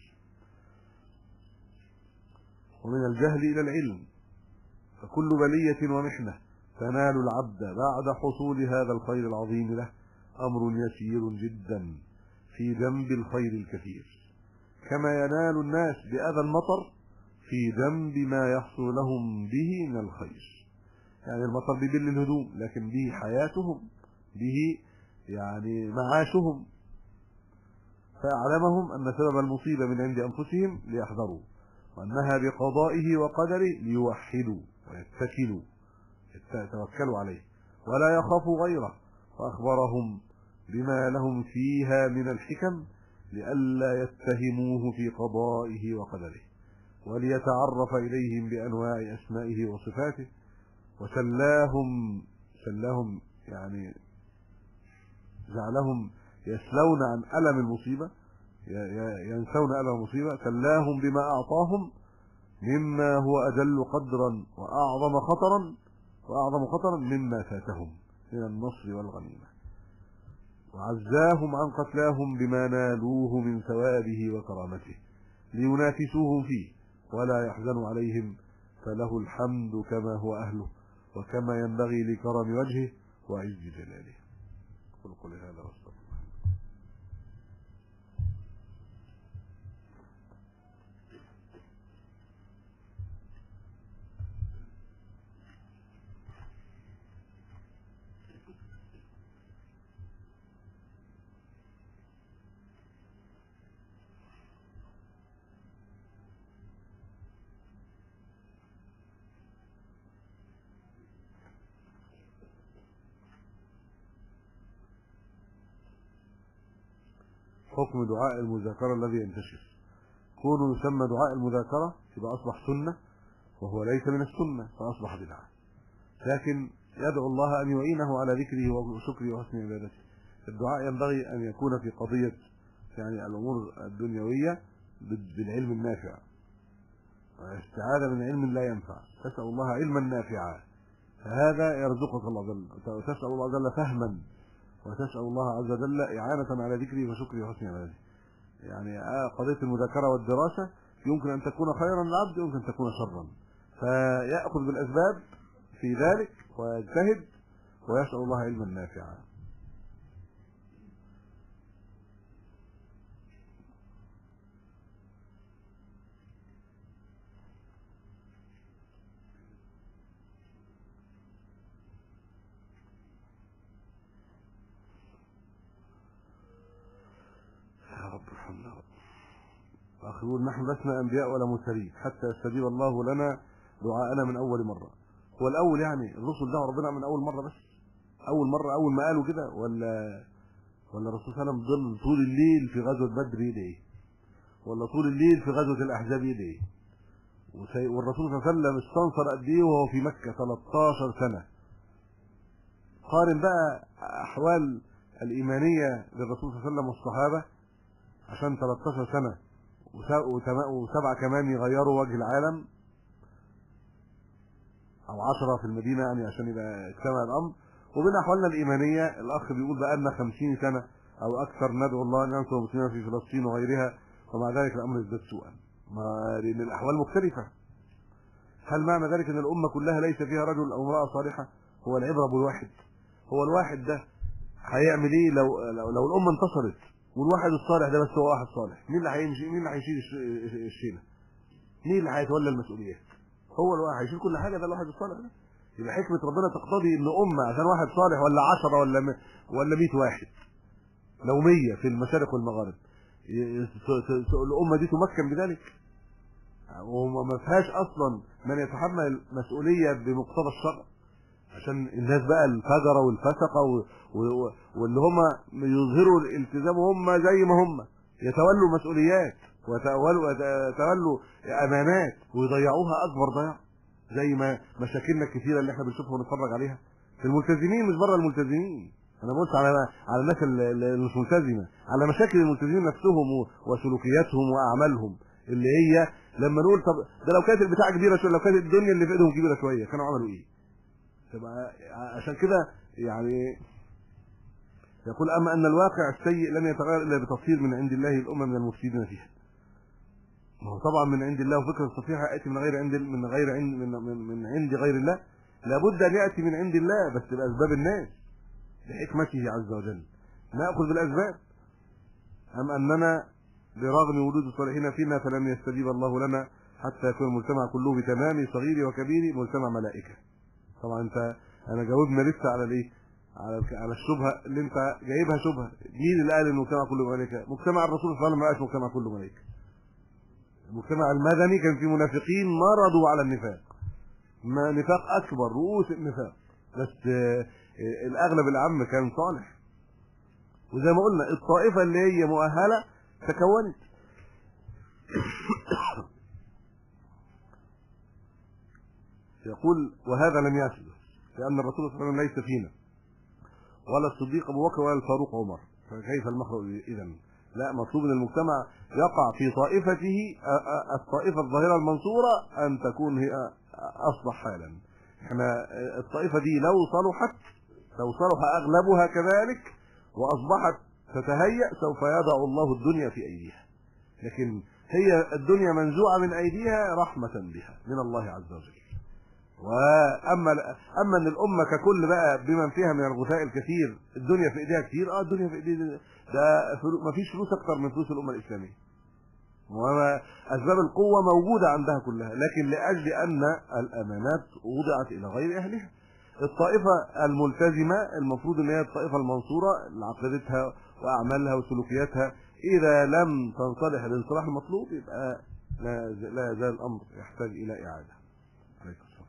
ومن الجهل إلى العلم. فكل بلية ومحنة تنال العبد بعد حصول هذا الخير العظيم له أمر يسير جدا في جنب الخير الكثير، كما ينال الناس بأذى المطر في جنب ما يحصل لهم به من الخير. يعني المطر بيبل الهدوم، لكن به حياتهم، به يعني معاشهم. فأعلمهم أن سبب المصيبة من عند أنفسهم ليحذروا، وأنها بقضائه وقدره ليوحدوا ويتكلوا، يتوكلوا عليه ولا يخافوا غيره. وأخبرهم بما لهم فيها من الحكم لئلا يتهموه في قضائه وقدره، وليتعرف إليهم بأنواع أسمائه وصفاته. وسلاهم يعني جعلهم يسلون عن ألم المصيبة، ينسون ألم المصيبة. سلاهم بما أعطاهم مما هو أجل قدرا وأعظم خطرا مما فاتهم من النصر والغنيمة. وعزاهم عن قتلاهم بما نالوه من ثوابه وكرامته لينافسوهم فيه ولا يحزن عليهم، فله الحمد كما هو أهله وكما ينبغي لكرم وجهه وعز جلاله. قل هذا واستغفر. حكم دعاء المذاكرة الذي ينتشر. كونه يسمى دعاء المذاكرة يبقى أصبح سنة، وهو ليس من السنة فأصبح بدعة، لكن يدعو الله أن يعينه على ذكره وشكره وحسن عبادته. الدعاء ينبغي أن يكون في قضية يعني الأمور الدنيوية بالعلم النافع، استعاذة من علم لا ينفع، تسأل الله علما نافعا، فهذا يرزقك الله عز وجل، وتسأل الله عز وجل فهما، وتسأل الله عز وجل إعانة على ذكره وشكره وحسن عبادته. يعني قضية المذاكرة والدراسة يمكن أن تكون خيرا للعبد ويمكن أن تكون شرا، فيأخذ بالأسباب في ذلك ويجتهد ويسأل الله علما نافعا. أخ يقول نحن لسنا أنبياء ولا مرسلين حتى يستجيب الله لنا دعاءنا من أول مرة. هو الأول يعني الرسل دعوا ربنا من أول مرة بس؟ أول مرة أول ما قالوا كده، ولا الرسول صلى الله عليه وسلم ضل طول الليل في غزوة بدر يدعي، ولا طول الليل في غزوة الأحزاب يدعي، والرسول صلى الله عليه وسلم استنصر قد إيه وهو في مكة 13 سنة. قارن بقى أحوال الإيمانية للرسول صلى الله عليه وسلم والصحابة عشان 13 سنة وسبعة كمان يغيروا وجه العالم، او 10 في المدينة يعني عشان يبقى اجتمع الامر، وبين احوالنا الايمانية الاخ بيقول بقى لنا 50 سنة او اكثر ندعو الله ان ينصر المسلمين في فلسطين وغيرها، ومع ذلك الامر يزداد سوءا، لان الاحوال مختلفة. هل معنى ذلك ان الامة كلها ليس فيها رجل او امرأة صالحة؟ هو العبرة بالواحد. هو الواحد ده هيعمل ايه لو الامة انتصرت والواحد الصالح ده بس هو واحد صالح؟ مين اللي هيمشي؟ مين اللي هيشيل الشيله؟ مين اللي هيتولى المسؤوليات؟ هو الواحد هيشيل كل حاجه، ده الواحد الصالح ده. يبقى حكمه ربنا تقتضي ان امه عشان واحد صالح ولا 10 ولا 100 واحد، لو 100 في المشارق والمغارب الامه دي تمكن بذلك، وما فيهاش اصلا من يتحمل مسؤوليه بمقتضى الشرع، عشان الناس بقى الفجرة والفسقة واللي هم يظهروا الالتزام هم زي ما هم يتولوا مسؤوليات ويتولوا امانات ويضيعوها اكبر ضياع، زي ما مشاكلنا الكثيره اللي احنا بنشوفها ونتفرج عليها في الملتزمين مش بره الملتزمين. انا بقولش على الناس اللي مش ملتزمه، على مشاكل الملتزمين نفسهم وسلوكياتهم واعمالهم، اللي هي لما نقول طب ده لو كانت البتاعه كبيره شويه، لو كانت الدنيا اللي في ايدهم كبيره شويه كانوا عملوا ايه؟ تبقى عشان كده يعني يقول اما ان الواقع السيء لن يتغير الا بتطهير من عند الله الامم من المفسدين فيها. ما هو طبعا من عند الله، وفكره الصحيحه ياتي من عند غير الله، لابد ان ياتي من عند الله بس باسباب الناس بحكمته عز وجل، ناخذ بالاسباب. ام اننا برغم وجود الصالحين فينا فلم يستجيب الله لنا حتى يكون المجتمع كله بتمام صغير وكبير مجتمع ملائكه. طبعا انا جاوبنا لسه على الايه، على الشبهه اللي انت جايبها شبهه. مين اللي قال ان المجتمع كله ملائكه؟ مجتمع الرسول صلى الله عليه وسلم ما قالش مجتمع كله ملائكه. المجتمع المدني كان فيه منافقين مرضوا على النفاق، نفاق اكبر، رؤوس النفاق، بس الاغلب العام كان صالح. وزي ما قلنا الطائفه اللي هي مؤهله تكونت. يقول وهذا لم يحدث لان الرسول صلى الله عليه وسلم ليس فينا ولا الصديق ابو بكر ولا الفاروق عمر، فكيف المخرج اذا؟ لا، مطلوب ان المجتمع يقع في طائفته الطائفه الظاهره المنصوره ان تكون هي اصلح حالا. احنا الطائفه دي لو صلح اغلبها كذلك واصبحت تتهيأ سوف يضع الله الدنيا في ايديها، لكن هي الدنيا منزوعه من ايديها رحمه بها من الله عز وجل. واما ان الامه ككل بقى بمن فيها من الغثاء الكثير الدنيا في ايديها كتير، الدنيا في ايديها ده ما فيش فلوس اكتر من فلوس الامه الاسلاميه، واسباب القوه موجوده عندها كلها، لكن لاجل ان الامانات وضعت الى غير اهلها. الطائفه الملتزمه المفروض ان هي الطائفه المنصوره لعقيدتها واعمالها وسلوكياتها، اذا لم تنصلح الانصلاح المطلوب يبقى لا يزال الامر يحتاج الى اعاده. عليكم السلام.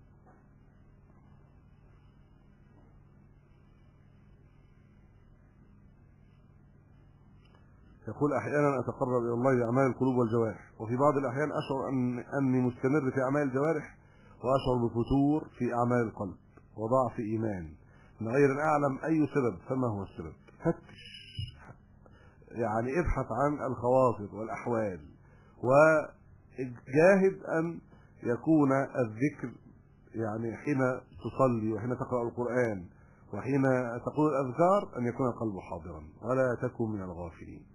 يقول احيانا اتقرب الى الله باعمال القلوب والجوارح، وفي بعض الاحيان اشعر اني مستمر في اعمال الجوارح واشعر بفتور في اعمال القلب وضعف ايمان من غير ان اعلم اي سبب، فما هو السبب؟ فتش، يعني ابحث عن الخواطر والاحوال جاهد أن يكون الذكر يعني حين تصلي وحين تقرأ القرآن وحين تقول الأذكار أن يكون القلب حاضرا ولا تكن من الغافلين.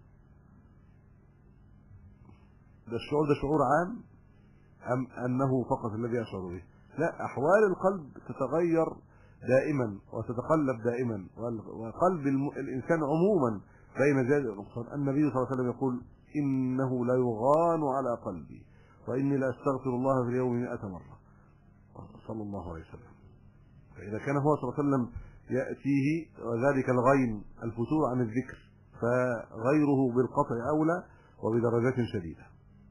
ده الشعور ده شعور عام أم أنه فقط الذي يشعر به؟ لا، أحوال القلب تتغير دائما وتتقلب دائما، وقلب الإنسان عموما بين زاد ونقصان. النبي صلى الله عليه وسلم يقول إنه لا يغان على قلبي وإني لا أستغفر الله في اليوم 100 مرة صلى الله عليه وسلم. فإذا كان هو صلى الله عليه وسلم يأتيه وذلك الغين الفتور عن الذكر، فغيره بالقطع أولى وبدرجات شديدة.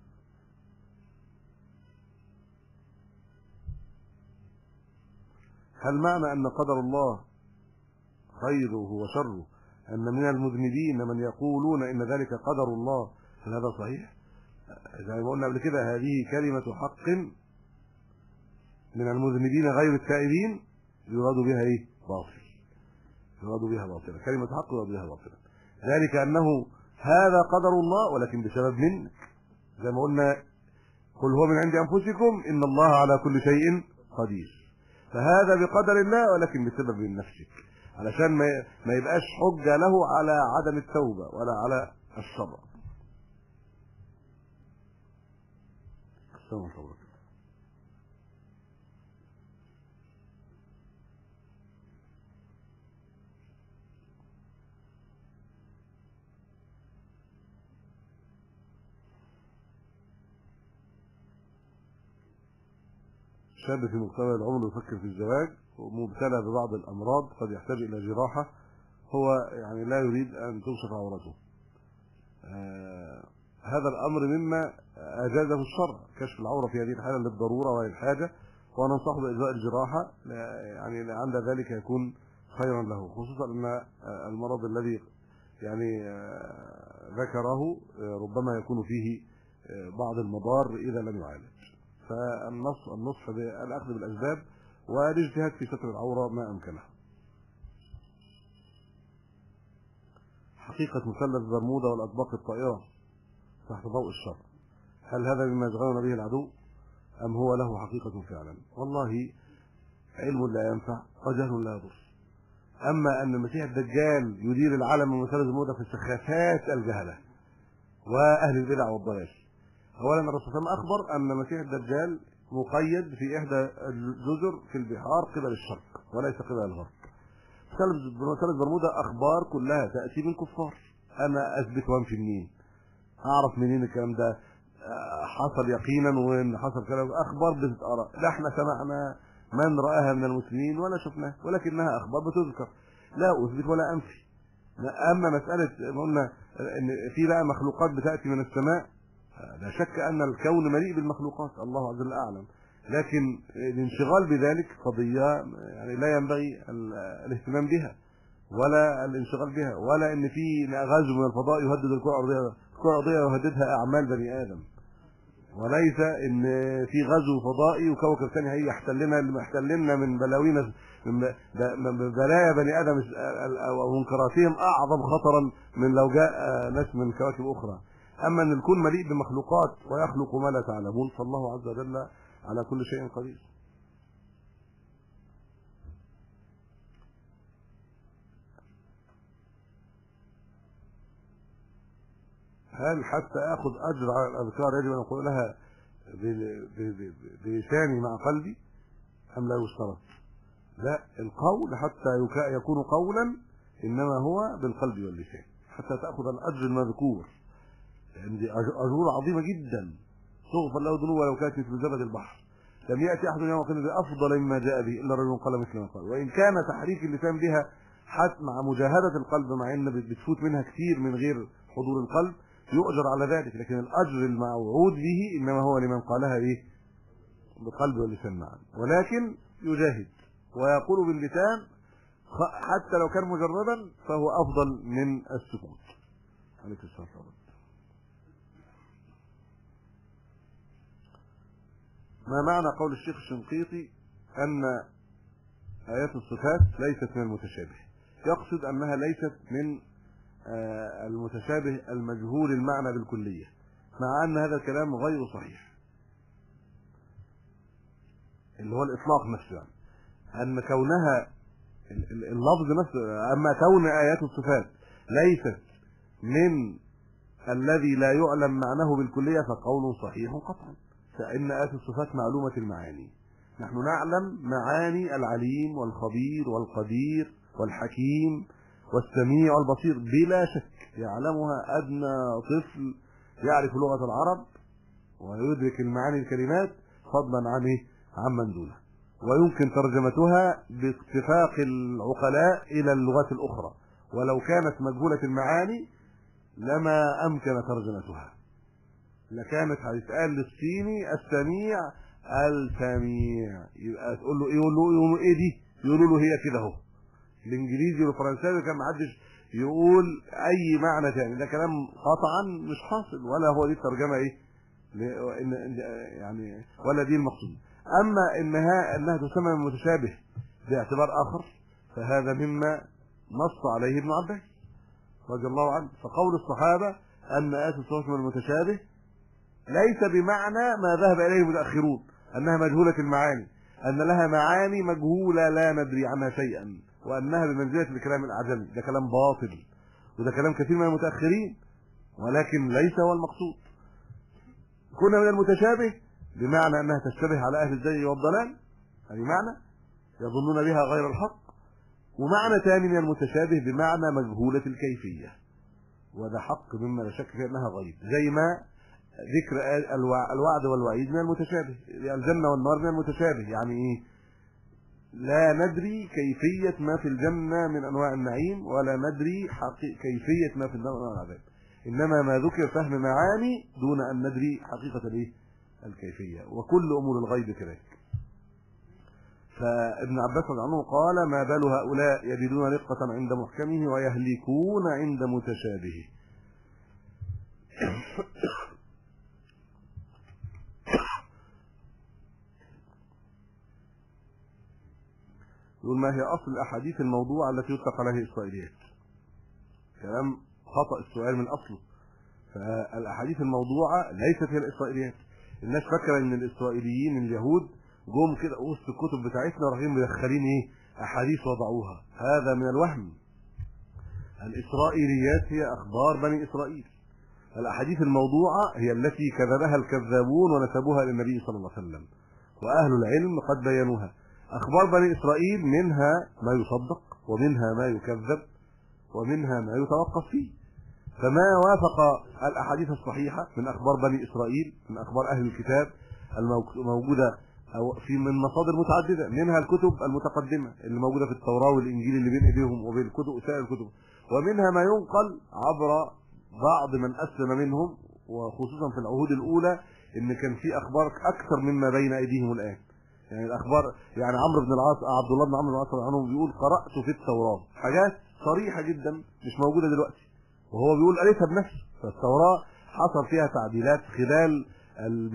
هل معنى أن قدر الله خيره وشره أن من المذنبين من يقولون إن ذلك قدر الله؟ هل هذا صحيح؟ زي ما قلنا قبل كده، هذه كلمة حق من المذنبين غير التائبين يراد بها ايه؟ باطل. يراد بها باطلا، كلمة حق يراد بها باطلا. ذلك أنه هذا قدر الله ولكن بسبب منك، زي ما قلنا قل هو من عند أنفسكم إن الله على كل شيء قدير. فهذا بقدر الله ولكن بسبب من نفسك، علشان ما يبقاش حجة له على عدم التوبة ولا على الشر. السلام عليكم. شاب في مقتبل العمر يفكر في الزواج ومبتلى ببعض الأمراض قد يحتاج إلى جراحة، هو يعني لا يريد أن تكشف عورته. هذا الأمر مما أجازه الشرع، كشف العورة في هذه الحالة للضرورة وللحاجة، وننصحه بإجراء الجراحة يعني عند ذلك يكون خيرا له، خصوصا أن المرض الذي يعني ذكره ربما يكون فيه بعض المضار إذا لم يعالج. فالنصح بالأخذ بالأسباب والاجتهاد في ستر العورة ما أمكنه. حقيقة مثلث برمودا والأطباق الطائرة تحت ضوء الشرع، هل هذا مما يشغلنا به العدو أم هو له حقيقة فعلا؟ والله علم لا ينفع وجهل لا يضر. أما أن المسيح الدجال يدير العالم من مثلث برمودا في سخافات الجهلة وأهل البدع والضلال. أولا الرسول صلى الله عليه وسلم أخبر أن المسيح الدجال مقيد في إحدى الجزر في البحار قبل الشرق وليس قبل الغرب. مثلث برمودا أخبار كلها تأتي من كفار. أنا أثبت وأنفي منين؟ أعرف منين الكلام ده حصل يقينا وإن حصل كلام؟ أخبار بتتقرأ، لا إحنا سمعنا من رآها من المسلمين ولا شفناها، ولكنها أخبار بتذكر، لا أثبت ولا أنفي. أما مسألة ما قلنا إن في بقى مخلوقات بتأتي من السماء، لا شك أن الكون مليء بالمخلوقات، الله عز وجل أعلم، لكن الانشغال بذلك قضية يعني لا ينبغي الاهتمام بها ولا الانشغال بها، ولا ان في غزو من الفضاء يهدد الكرة الأرضية. الكرة الأرضية يهددها أعمال بني آدم، وليس ان في غزو فضائي وكوكب ثاني هي يحتلنا اللي محتلنا من بلاوين من بلايا بني آدم ومنكراتهم أعظم خطرا من لو جاء ناس من كواكب أخرى. أما أن الكون مليء بمخلوقات ويخلق ما لا تعلمون، فالله عز وجل على كل شيء قدير. هل حتى أخذ أجر على الأذكار يجب أن أقول لها بلساني مع قلبي أم لا يشترط؟ لا، القول حتى يكون قولا إنما هو بالقلب واللسان حتى تأخذ الأجر المذكور، لأن دي أجور عظيمة جدا تغفر له ذنوب ولو كانت مثل زبد البحر. لم يأتي أحد يوم القيامة بأفضل مما جاء به إلا رجل قال مثل ما قال. وإن كان تحريك اللسان بها حتى مع مجاهدة القلب، مع أن بتفوت منها كثير من غير حضور القلب، يؤجر على ذلك، لكن الأجر الموعود به إنما هو لمن قالها إيه؟ بالقلب واللسان معا. ولكن يجاهد ويقول باللسان حتى لو كان مجردا فهو أفضل من السكوت. عليك السلام. ما معنى قول الشيخ الشنقيطي أن آيات الصفات ليست من المتشابه؟ يقصد أنها ليست من المتشابه المجهول المعنى بالكلية، مع أن هذا الكلام غير صحيح، اللي هو الإطلاق نفسه، يعني أن كونها اللفظ نفسه، أما كون آيات الصفات ليست من الذي لا يعلم معناه بالكلية فقول صحيح قطعا، فإن آيات الصفات معلومة المعاني. نحن نعلم معاني العليم والخبير والقدير والحكيم والسميع والبصير بلا شك، يعلمها أدنى طفل يعرف لغة العرب ويدرك المعاني الكلمات فضلا عمن دونه، ويمكن ترجمتها باتفاق العقلاء إلى اللغات الأخرى، ولو كانت مجهولة المعاني لما أمكن ترجمتها، لكانت هيتقال للصيني السميع السميع، يبقى تقول له يقولوا ايه دي، يقولوا له هي كده اهو. الانجليزي والفرنساوي كان محدش يقول اي معنى ثاني، ده كلام قطعا مش حاصل، ولا هو دي الترجمه يعني ولا دي المقصود. اما انها تسمى متشابه باعتبار اخر، فهذا مما نص عليه ابن عباس رضي الله عنه. فقول الصحابه ان آيات الصفات من المتشابه ليس بمعنى ما ذهب اليه المتاخرون انها مجهوله المعاني، ان لها معاني مجهوله لا ندري عنها شيئا، وانها بمنزله الكلام الاعجمي. ده كلام باطل، وده كلام كثير من المتاخرين، ولكن ليس هو المقصود. كنا من المتشابه بمعنى انها تشتبه على اهل الزي والضلال، هذه معنى يظنون بها غير الحق، ومعنى ثاني من المتشابه بمعنى مجهوله الكيفيه، وده حق مما لا شك فيه انها غيب، زي ما ذكر الوعد والوعيد من المتشابه، الجنه والنار من المتشابه. يعني ايه؟ لا ندري كيفيه ما في الجنه من انواع النعيم، ولا ندري كيفيه ما في النار من انواع العذاب، انما ما ذكر فهم معاني دون ان ندري حقيقه الكيفيه، وكل امور الغيب كذلك. فابن عباس رضي الله عنه قال: ما بال هؤلاء يجدون رقة عند محكمه ويهلكون عند متشابهه. يقول: ما هي اصل الاحاديث الموضوعه التي يطلق عليها اسرائيليات؟ كلام خطأ السؤال من اصله. فالاحاديث الموضوعه ليست هي الاسرائيليات. الناس فاكره ان الاسرائيليين اليهود جم كده وسط الكتب بتاعتنا رايحين مدخلين احاديث وضعوها، هذا من الوهم. الاسرائيليات هي اخبار بني اسرائيل. الاحاديث الموضوعه هي التي كذبها الكذابون ونسبوها للنبي صلى الله عليه وسلم، واهل العلم قد بينوها. اخبار بني اسرائيل منها ما يصدق ومنها ما يكذب ومنها ما يتوقف فيه. فما وافق الاحاديث الصحيحه من اخبار بني اسرائيل، من اخبار اهل الكتاب الموجوده او في من مصادر متعدده، منها الكتب المتقدمه اللي موجوده في التوراه والانجيل اللي بين ايديهم وبين الكتب سائر الكتب، ومنها ما ينقل عبر بعض من اسلم منهم، وخصوصا في العهود الاولى ان كان في اخبار اكثر مما بين ايديهم الان. يعني الاخبار، يعني عمرو بن العاص، عبد الله بن عمرو بن العاص عنه بيقول: قرات في التوراه حاجات صريحه جدا مش موجوده دلوقتي، وهو بيقول قريتها بنفسه. فالتوراه حصل فيها تعديلات خلال ال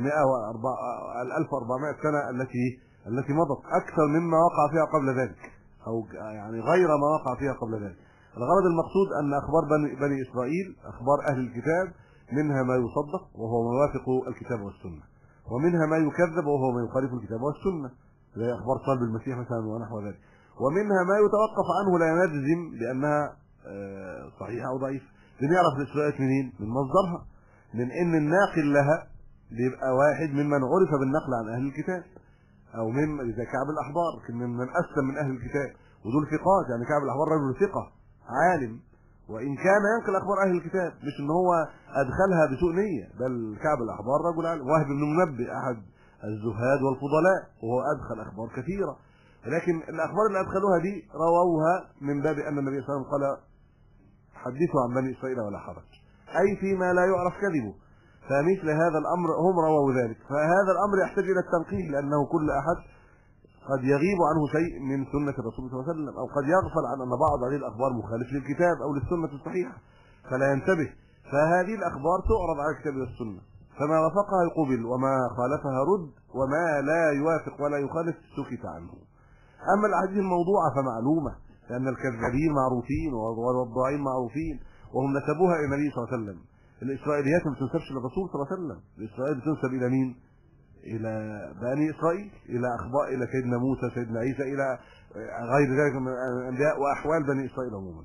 1400 سنه التي مضت، اكثر مما وقع فيها قبل ذلك، او يعني غير ما وقع فيها قبل ذلك. الغرض المقصود ان اخبار بني اسرائيل اخبار اهل الكتاب، منها ما يصدق وهو ما يوافق الكتاب والسنه، ومنها ما يكذب وهو ما يخالف الكتاب والسنه، زي اخبار صلب المسيح مثلا ونحو ذلك، ومنها ما يتوقف عنه لا نجزم بانها صحيحه او ضعيفه. بنعرف الاسرائيليات منين؟ من مصدرها، من ان الناقل لها بيبقى واحد ممن عرف بالنقل عن اهل الكتاب، او من زي كعب الاحبار ممن اسلم من اهل الكتاب، ودول ثقات. يعني كعب الاحبار رجل ثقه عالم، وان كان ينقل اخبار اهل الكتاب، مش ان هو ادخلها بسوء نيه، بل كعب الاحبار رجل عالم. وهب بن منبه احد الزهاد والفضلاء، وهو ادخل اخبار كثيره، ولكن الاخبار اللي ادخلوها دي رووها من باب ان النبي صلى الله عليه وسلم قال: حدثوا عن بني اسرائيل ولا حرج، اي فيما لا يعرف كذبه. فمثل هذا الامر هم رووا ذلك، فهذا الامر يحتاج الى التنقيح، لانه كل احد قد يغيب عنه شيء من سنه الرسول صلى الله عليه وسلم، او قد يغفل عن ان بعض هذه الاخبار مخالف للكتاب او للسنه الصحيحه فلا ينتبه. فهذه الاخبار تعرض على الكتاب والسنه، فما وافقها يقبل وما خالفها رد، وما لا يوافق ولا يخالف سكت عنه. اما الاحاديث الموضوعه فمعلومه، لان الكذابين معروفين والوضاعين معروفين، وهم نسبوها الى النبي صلى الله عليه وسلم. الاسرائيليات ما بتنسبش للرسول صلى الله عليه وسلم، الاسرائيليات بتنسب الى مين؟ الى بني اسرائيل، الى اخبار، الى سيدنا موسى، سيدنا عيسى، الى غير ذلك من الانبياء واحوال بني اسرائيل عموما.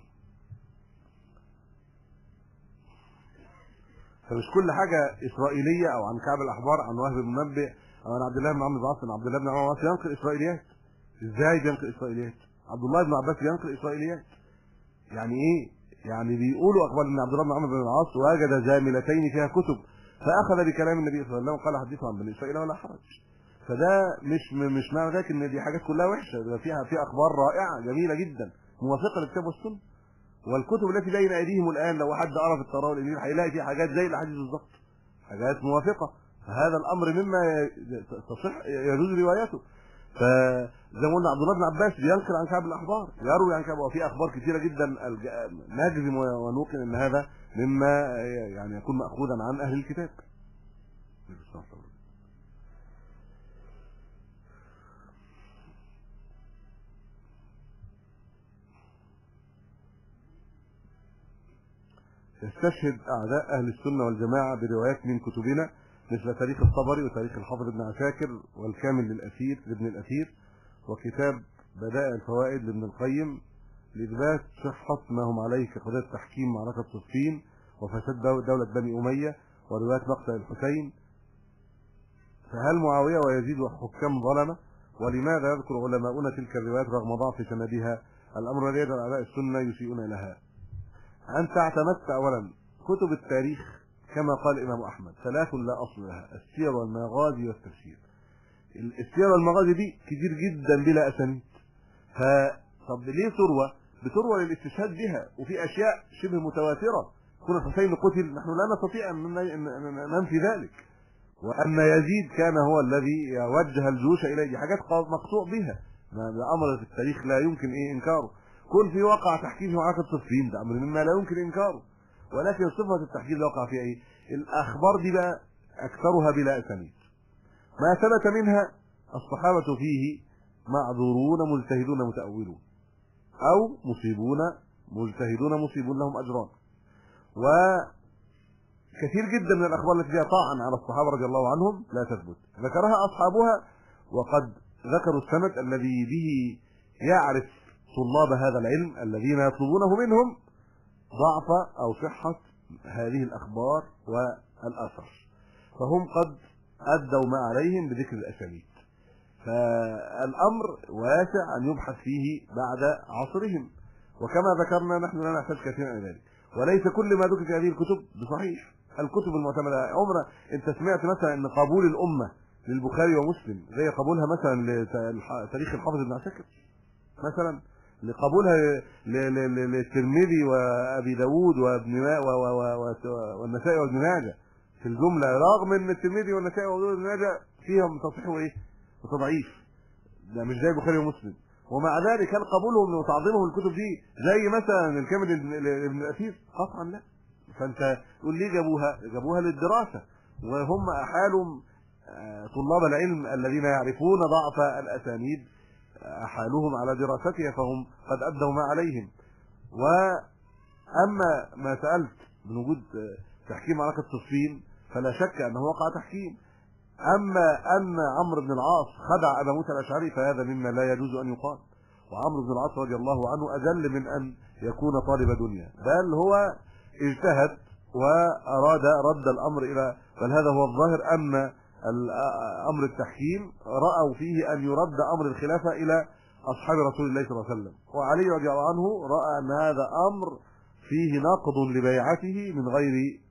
فمش كل حاجه اسرائيليه او عن كعب الاحبار، عن وهب المنبئ، او عن عبد الله بن عمرو بن العاص، عبد الله بن عمرو بن العاص ينقل اسرائيليات. ازاي بينقل اسرائيليات؟ عبد الله بن عباس ينقل اسرائيليات. يعني ايه؟ يعني بيقولوا اخبار ان عبد الله بن عمرو بن العاص وجد زاملتين فيها كتب فاخذ بكلام النبي صلى الله عليه وسلم وقال حدثوا عن بني اسرائيل ولا حرج. فده مش معنى ذلك ان دي حاجات كلها وحشه، ده فيها اخبار رائعه جميله جدا موافقه للكتاب والسنه. والكتب التي بين ايديهم الان لو حد قرا في التوراه والانجيل هيلاقي فيها حاجات زي الاحاديث بالظبط، حاجات موافقه. فهذا الامر مما تصح يجوز روايته. فزي ما قلنا عبد الله بن عباس بينقل عن كعب الاحبار، يروي عن كعب، وفي اخبار كثيره جدا نجزم ونوقن ان هذا مما يعني يكون ماخوذا عن اهل الكتاب. يستشهد اعداء اهل السنه والجماعه بروايات من كتبنا مثل تاريخ الطبري وتاريخ الحافظ ابن عساكر والكامل للاثير لابن الاثير وكتاب بدائع الفوائد لابن القيم لاثبات صحه ما هم عليه كقضيه تحكيم معركه صفين وفساد دوله بني اميه وروايه مقتل الحسين. فهل معاويه ويزيد وحكام ظلمه؟ ولماذا يذكر علماؤنا تلك الروايات رغم ضعف سندها؟ الامر الذي يجعل اعداء السنه يسيئون لها. أنت اعتمدت أولا كتب التاريخ كما قال الإمام أحمد 3 لا أصل لها: السير والمغازي والتفسير. السير والمغازي دي كتير جدا بلا أسانيد. طب ليه بتروى للاستشهاد بها، وفي أشياء شبه متواترة. كون الحسين قتل نحن لا نستطيع أن ننفي ذلك، وأن يزيد كان هو الذي وجه الجيوش إليه، دي حاجات مقطوع بها، ده أمر في التاريخ لا يمكن إنكاره. كون في وقع تحكيم في معركة صفين ده امر مما لا يمكن انكاره، ولكن صفة التحكيم اللي وقع فيها ايه؟ الاخبار دي بقى اكثرها بلا اسانيد. ما ثبت منها الصحابة فيه معذورون مجتهدون متأولون، او مصيبون مجتهدون مصيبون لهم اجران. وكثير جدا من الاخبار التي فيها طعن على الصحابة رضي الله عنهم لا تثبت، ذكرها اصحابها وقد ذكروا السند الذي به يعرف طلاب هذا العلم الذين يطلبونه منهم ضعف او صحة هذه الاخبار والاثر، فهم قد ادوا ما عليهم بذكر الاسانيد. فالامر واسع ان يبحث فيه بعد عصرهم، وكما ذكرنا نحن لا نحتاج كثيرا الى ذلك. وليس كل ما ذكر في هذه الكتب بصحيح. الكتب المعتمدة عمر انت سمعت مثلا ان قبول الامة للبخاري ومسلم زي قبولها مثلا لتاريخ الحافظ ابن عساكر، مثلا لقبولها للترمذي وابي داود والنسائي وابن ماجه في الجمله، رغم ان الترمذي والنسائي وابن ماجه فيهم تصحيح وايه وتضعيف، ده مش زي البخاري ومسلم. ومع ذلك هل قبولهم وتعظيمهم الكتب دي زي مثلا الكامل لابن الاثير؟ قطعا لا. فانت تقول ليه جابوها للدراسه، وهم احالوا طلاب العلم الذين يعرفون ضعف الاسانيد أحالوهم على دراستها، فهم قد أدوا ما عليهم. وأما ما سألت من وجود تحكيم معركة صفين فلا شك أنه وقع تحكيم. أما أن عمرو بن العاص خدع أبا موسى الأشعري فهذا مما لا يجوز أن يقال. وعمرو بن العاص رضي الله عنه أجل من أن يكون طالب دنيا، بل هو اجتهد وأراد رد الأمر إلى، بل هذا هو الظاهر أن امر التحكيم راوا فيه ان يرد امر الخلافه الى اصحاب رسول الله صلى الله عليه وسلم. وعلي رضي الله عنه راى ان هذا امر فيه نقض لبيعته من غير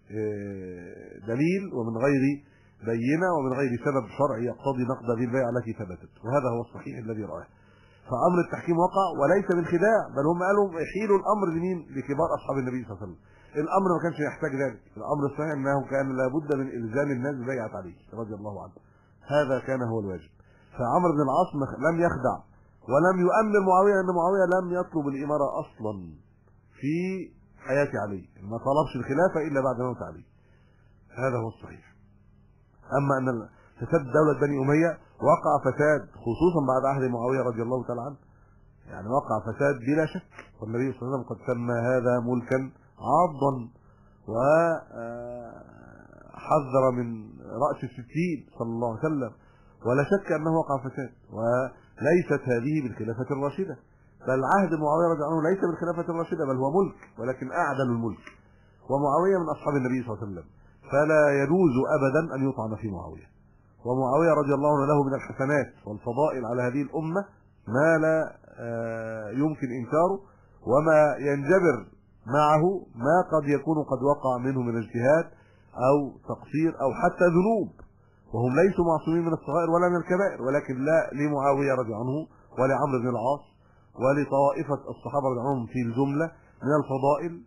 دليل ومن غير بينه ومن غير سبب شرعي يقتضي نقض هذه البيعه التي ثبتت، وهذا هو الصحيح الذي راه. فامر التحكيم وقع وليس بالخداع، بل هم قالوا يحيلوا الامر لمين؟ لكبار اصحاب النبي صلى الله عليه وسلم. الامر ما كانش يحتاج ذلك، الامر الصحيح انه كان لابد من الزام الناس ببيعه عليه رضي الله عنه، هذا كان هو الواجب. فعمرو بن العاص لم يخدع ولم يؤمن معاويه، ان معاويه لم يطلب الاماره اصلا في حياه علي، ما طلبش الخلافه الا بعد موت علي، هذا هو الصحيح. اما ان فساد دوله بني اميه وقع فساد خصوصا بعد عهد معاويه رضي الله تعالى عنه، يعني وقع فساد بلا شك، والنبي صلى الله عليه وسلم قد سمى هذا ملكا عاضا. وحذر من رأس 60 صلى الله عليه وسلم، ولا شك أنه وقع فساد، وليست هذه بالخلافة الراشدة، بل عهد معاوية رضي الله عنه ليس بالخلافة الراشدة، بل هو ملك، ولكن أعدل الملك، ومعاوية من أصحاب النبي صلى الله عليه وسلم، فلا يجوز أبدا أن يطعن في معاوية. ومعاوية رضي الله عنه له من الحسنات والفضائل على هذه الأمة ما لا يمكن إنكاره، وما ينجبر معه ما قد يكون قد وقع منه من اجتهاد أو تقصير أو حتى ذنوب، وهم ليسوا معصومين من الصغائر ولا من الكبائر، ولكن لا لمعاوية رضي عنه ولعمرو بن العاص ولطائفة الصحابة رضي عنهم في الجملة من الفضائل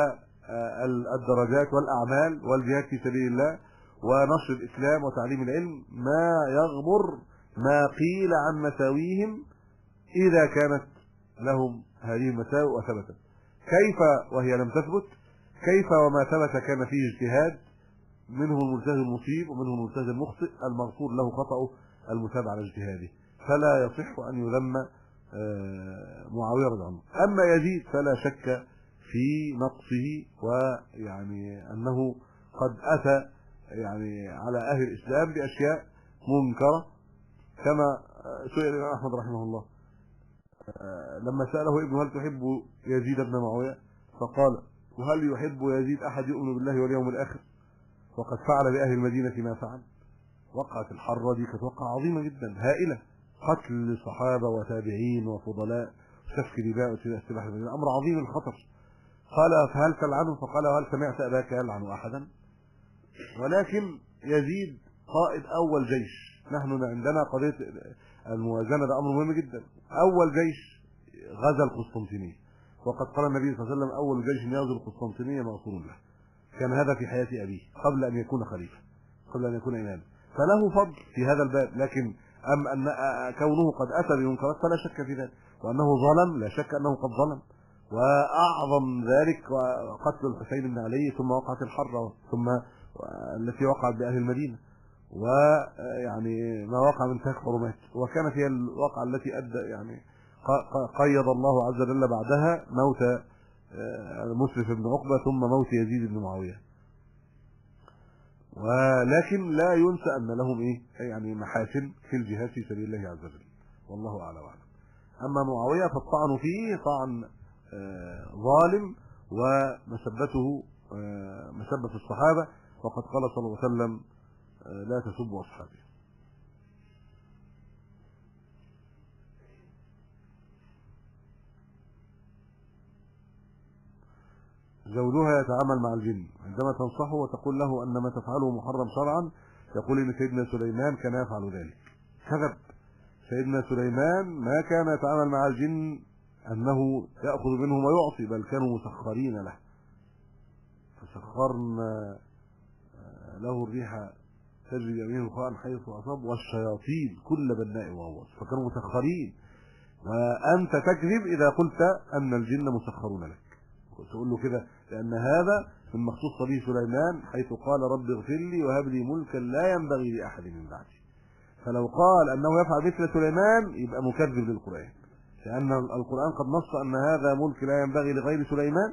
والدرجات والأعمال والجهاد في سبيل الله ونشر الإسلام وتعليم العلم ما يغمر ما قيل عن مساويهم إذا كانت لهم هذه المساوئ وثبتت. كيف وهي لم تثبت؟ كيف وما ثبت كان فيه اجتهاد، منهم المجتهد المصيب ومنهم المجتهد المخطئ المغفور له خطأه المثاب على اجتهاده، فلا يصح أن يذم معاوية رضي الله عنه. أما يزيد فلا شك في نقصه، ويعني أنه قد أتى يعني على أهل الإسلام بأشياء منكرة، كما سئل الإمام أحمد رحمه الله لما سأله ابنه هل تحب يزيد بن معاوية، فقال وهل يحب يزيد أحد يؤمن بالله واليوم الآخر؟ وقد فعل بأهل المدينة ما فعل. وقعت الحرة دي كانت وقعة عظيمة جدا هائلة، قتل صحابة وتابعين وفضلاء وسفك دماء واستباحة المدينة، أمر عظيم الخطر. قال فهل تلعنه؟ فقال وهل سمعت أباك يلعن أحدا؟ ولكن يزيد قائد أول جيش، نحن عندنا قضية الموازنة ده أمر مهم جدا. أول جيش غزا القسطنطينية، وقد قال النبي صلى الله عليه وسلم أول جيش يغزو القسطنطينية مغفور له. كان هذا في حياة أبيه قبل أن يكون خليفة، قبل أن يكون إمام، فله فضل في هذا الباب. لكن أن كونه قد أتى بمنكرات فلا شك في ذلك، وأنه ظلم لا شك أنه قد ظلم، وأعظم ذلك قتل الحسين بن علي، ثم وقعت الحرة، ثم التي وقعت بأهل المدينة، ويعني ما وقع من تهك حرمات، وكانت هي الواقعة التي أدى يعني قيض الله عز وجل بعدها موت مسلم بن عقبة ثم موت يزيد بن معاوية. ولكن لا ينسى أن لهم يعني محاسن في الجهاد في سبيل الله عز وجل، والله أعلى وأعلم. أما معاوية فالطعن فيه طعن ظالم، ومسبته مسبة الصحابة، وقد قال صلى الله عليه وسلم لا تسبوا أصحابي. زوجها يتعامل مع الجن، عندما تنصحه وتقول له أن ما تفعله محرم شرعا يقول إن سيدنا سليمان كان يفعل ذلك. كذب، سيدنا سليمان ما كان يتعامل مع الجن أنه يأخذ منهم ويعطي، بل كانوا مسخرين له، فسخرنا له الريح تجري بيمينه رخاء حيث أصاب والشياطين كل بناء وغواص، فكانوا مسخرين. وأنت تكذب إذا قلت أن الجن مسخرون لك، تقول له كده، لأن هذا من مخصوص به سليمان، حيث قال رب اغفر لي وهب لي ملكا لا ينبغي لأحد من بعدي. فلو قال أنه يفعل مثل سليمان يبقى مكذب للقرآن، لأن القرآن قد نص أن هذا ملك لا ينبغي لغير سليمان،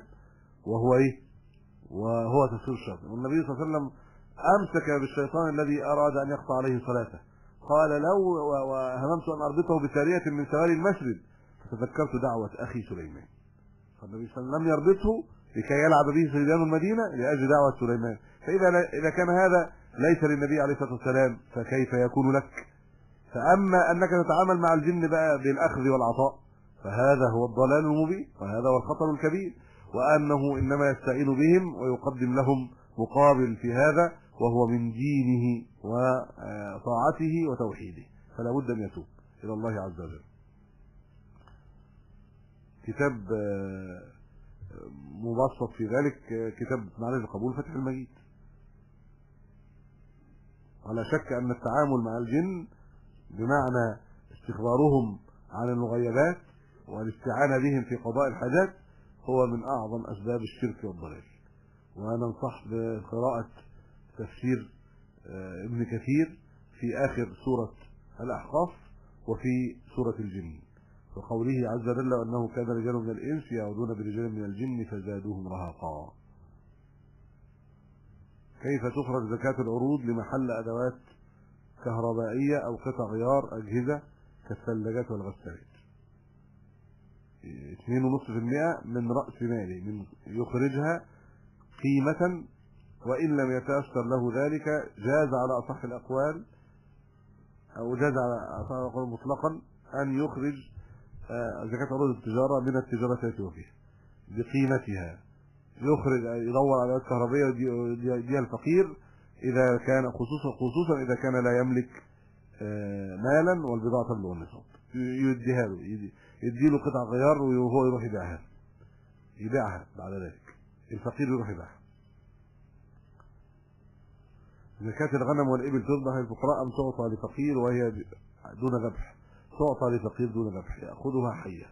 وهو تفسير الشيطان. والنبي صلى الله عليه وسلم أمسك بالشيطان الذي أراد أن يقطع عليه صلاته، قال لو وهممت أن أربطه بسارية من سواري المسجد، فتذكرت دعوة أخي سليمان. فالنبي صلى الله عليه وسلم لم يربطه لكي يلعب به صبيان المدينة لأجل دعوة سليمان. فإذا كان هذا ليس للنبي عليه الصلاة والسلام فكيف يكون لك؟ فأما أنك تتعامل مع الجن بقى بالأخذ والعطاء، فهذا هو الضلال المبين، وهذا هو الخطر الكبير، وأنه إنما يستعين بهم ويقدم لهم مقابل في هذا، وهو من دينه وطاعته وتوحيده، فلا بد أن يتوب إلى الله عز وجل. كتاب مبسط في ذلك كتاب معرفة القبول فتح المجيد. ولا شك أن التعامل مع الجن بمعنى استخبارهم عن المغيبات والاستعانة بهم في قضاء الحاجات هو من أعظم أسباب الشرك والضلال. وننصح بقراءة تفسير ابن كثير في آخر سورة الأحقاف وفي سورة الجن، وقوله عز وجل أنه كان رجال من الإنس يعودون برجال من الجن فزادوهم رهقا. كيف تخرج زكاة العروض لمحل أدوات كهربائية أو قطع غيار أجهزة كالثلاجات والغسالات؟ 2.5% من رأس ماله، من يخرجها قيمة، وإن لم يتيسر له ذلك جاز على أصح الأقوال، أو جاز على أصح الأقوال مطلقا أن يخرج زكاة عروض التجارة من التجارة التي هو فيها بقيمتها. يخرج، يدور على أدوات كهربائية ويديها الفقير إذا كان خصوصا إذا كان لا يملك مالا والبضاعة تبلغ النصاب، يديها له، يديله قطع غيار وهو يروح يبيعها بعد ذلك، الفقير يروح يبيعها. زكاة الغنم والإبل تذبح للفقراء أم تعطى لفقير وهي دون ذبح؟ تعطى لفقير دون ذبح، يأخذها حية.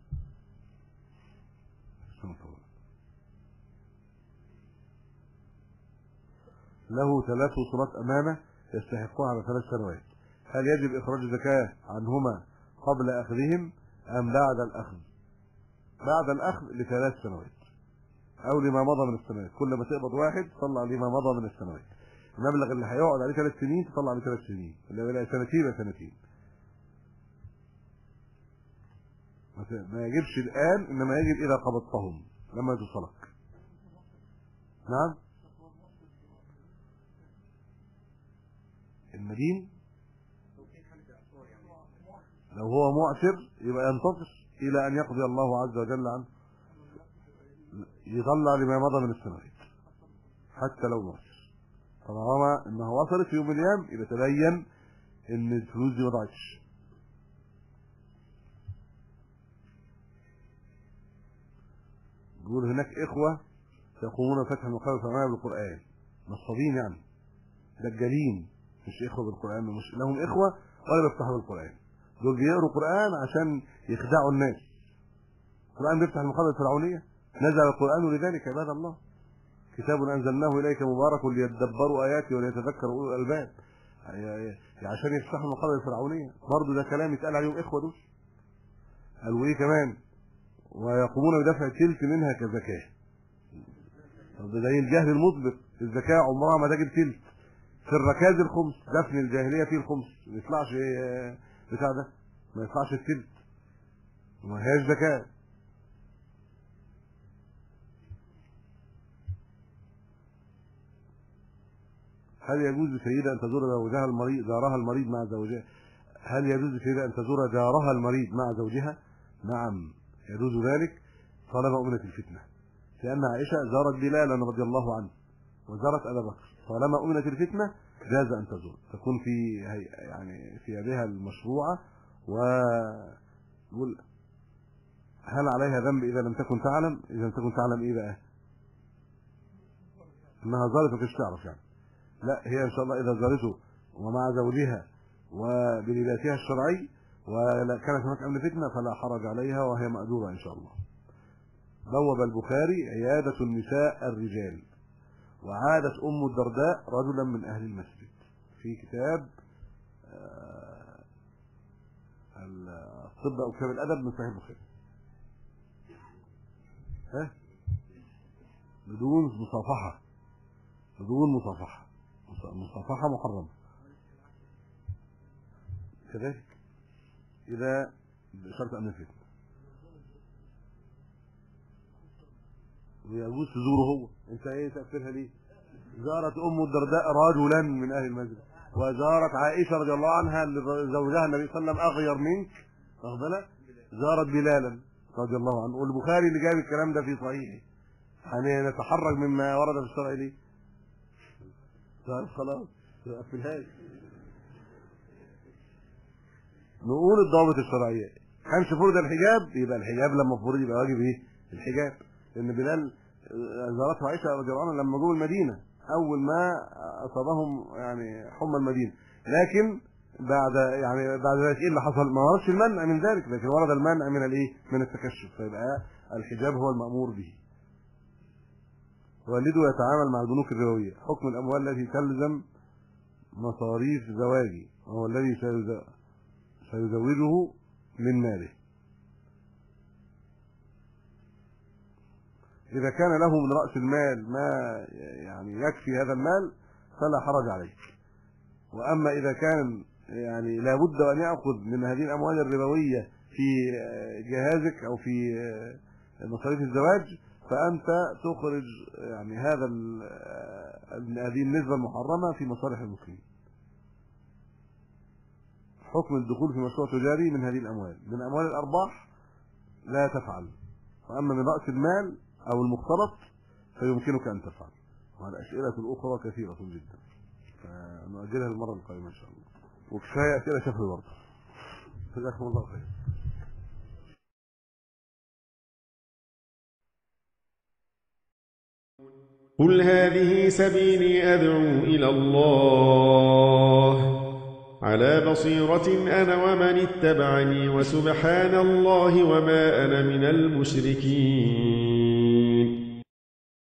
له 3 وصولات أمانة يستحقها على 3 سنوات، هل يجب إخراج زكاة عنهما قبل أخذهم أم بعد الأخذ؟ بعد الأخذ ل3 سنوات أو لما مضى من السنوات. كل ما تقبض واحد تطلع لما مضى من السنوات. المبلغ اللي هيقعد عليه 3 سنين تطلع عليه 3 سنين، اللي بقى سنتين يبقى سنتين. ما يجبش الآن، إنما يجب إذا قبضتهم لما توصلك. نعم. المدين لو هو معسر يبقى ينتظر إلى أن يقضي الله عز وجل عنه، يطلع لما مضى من السنوات حتى لو معسر. طالما انها وصلت في يوم من الايام يبقى تبين ان الفلوس دي ما ضاعتش. يقول هناك اخوه يقومون بفتح المقام السماوي بالقران، نصابين يعني، دجالين، مش اخوه بالقران، مش لهم اخوه ولا بيفتحوا بالقران. دول بيقروا قران عشان يخدعوا الناس. القران بيفتح المقام الفرعونيه، نزل القران لذلك عباد الله، كتاب انزلناه اليك مبارك ليدبروا اياته وليتذكر اولو الالباب. عشان يفتحوا المقام الفرعونيه. برضه ده كلام يتقال عليهم اخوه دول. قالوا ايه كمان؟ ويقومون بدفع تلت منها كزكاه. طب ده زي الجهل المطبق، الزكاه عمرها ما تجب تلت. في الركاز الخمس، دفن الجاهليه فيه الخمس، ما يطلعش بتاع ده، ما يطلعش التلت، وما هياش زكاه. هل يجوز لسيدة أن تزور زوجها المريض، جارها المريض مع زوجها؟ هل يجوز لسيدة أن تزور جارها المريض مع زوجها؟ نعم يجوز ذلك طالما أمنت الفتنة، لأن عائشة زارت بلالا رضي الله عنه وزارت أبا بكر، طالما أمنت الفتنة جاز أن تزور، تكون في يعني في يدها المشروعة. ويقول هل عليها ذنب إذا لم تكن تعلم؟ إذا لم تكن تعلم إيه بقى؟ إنها زارت وكش تعرف يعني. لا، هي ان شاء الله اذا زارته ومع زوجها وبلباسها الشرعي وكانت هناك امن فتنه فلا حرج عليها وهي مأجورة ان شاء الله. بوب البخاري عيادة النساء الرجال، وعادت ام الدرداء رجلا من اهل المسجد في كتاب الطب او كتاب الادب من صحيح البخاري. بدون مصافحه، بدون مصافحه، مصافحة محرمة كذلك إذا بشرط أمن الفتنة. ويجوز تزوره هو، أنت إيه تقفلها ليه؟ زارت أم الدرداء رجلا من أهل المسجد، وزارت عائشة رضي الله عنها زوجها النبي صلى الله عليه وسلم أغير منك، واخد بالك؟ زارت بلالا رضي الله عنه، والبخاري اللي جاب الكلام ده في صحيحه. هنتحرج مما ورد في الشرع ليه؟ خلاص تقفلهاش. نقول الضوابط الشرعيه. كانش فرض الحجاب يبقى الحجاب لما فرض يبقى واجب ايه؟ الحجاب. لان بلال زارته عائشه رضي الله عنها لما جم المدينه اول ما اصابهم يعني حمى المدينه، لكن بعد ذلك ايه اللي حصل؟ ما وردش المنع من ذلك، لكن ورد المنع من الايه؟ من التكشف، فيبقى الحجاب هو المأمور به. والده يتعامل مع البنوك الربوية، حكم الأموال التي تلزم مصاريف زواجه وهو الذي سيزوجه من ماله. إذا كان له من رأس المال ما يعني يكفي هذا المال فلا حرج عليك. وأما إذا كان يعني لابد أن يأخذ من هذه الأموال الربوية في جهازك أو في مصاريف الزواج، فأنت تخرج يعني هذه النسبة المحرمة في مصالح المسلمين. حكم الدخول في مشروع تجاري من هذه الأموال، من أموال الأرباح لا تفعل، وأما من رأس المال أو المختلط فيمكنك أن تفعل. والأسئلة الأخرى كثيرة جدا فنؤجلها المرة القادمة إن شاء الله، وكفاية أسئلة شفوي برضه. جزاكم الله خير. قل هذه سبيلي أدعو إلى الله على بصيرة أنا ومن اتبعني، وسبحان الله وما أنا من المشركين.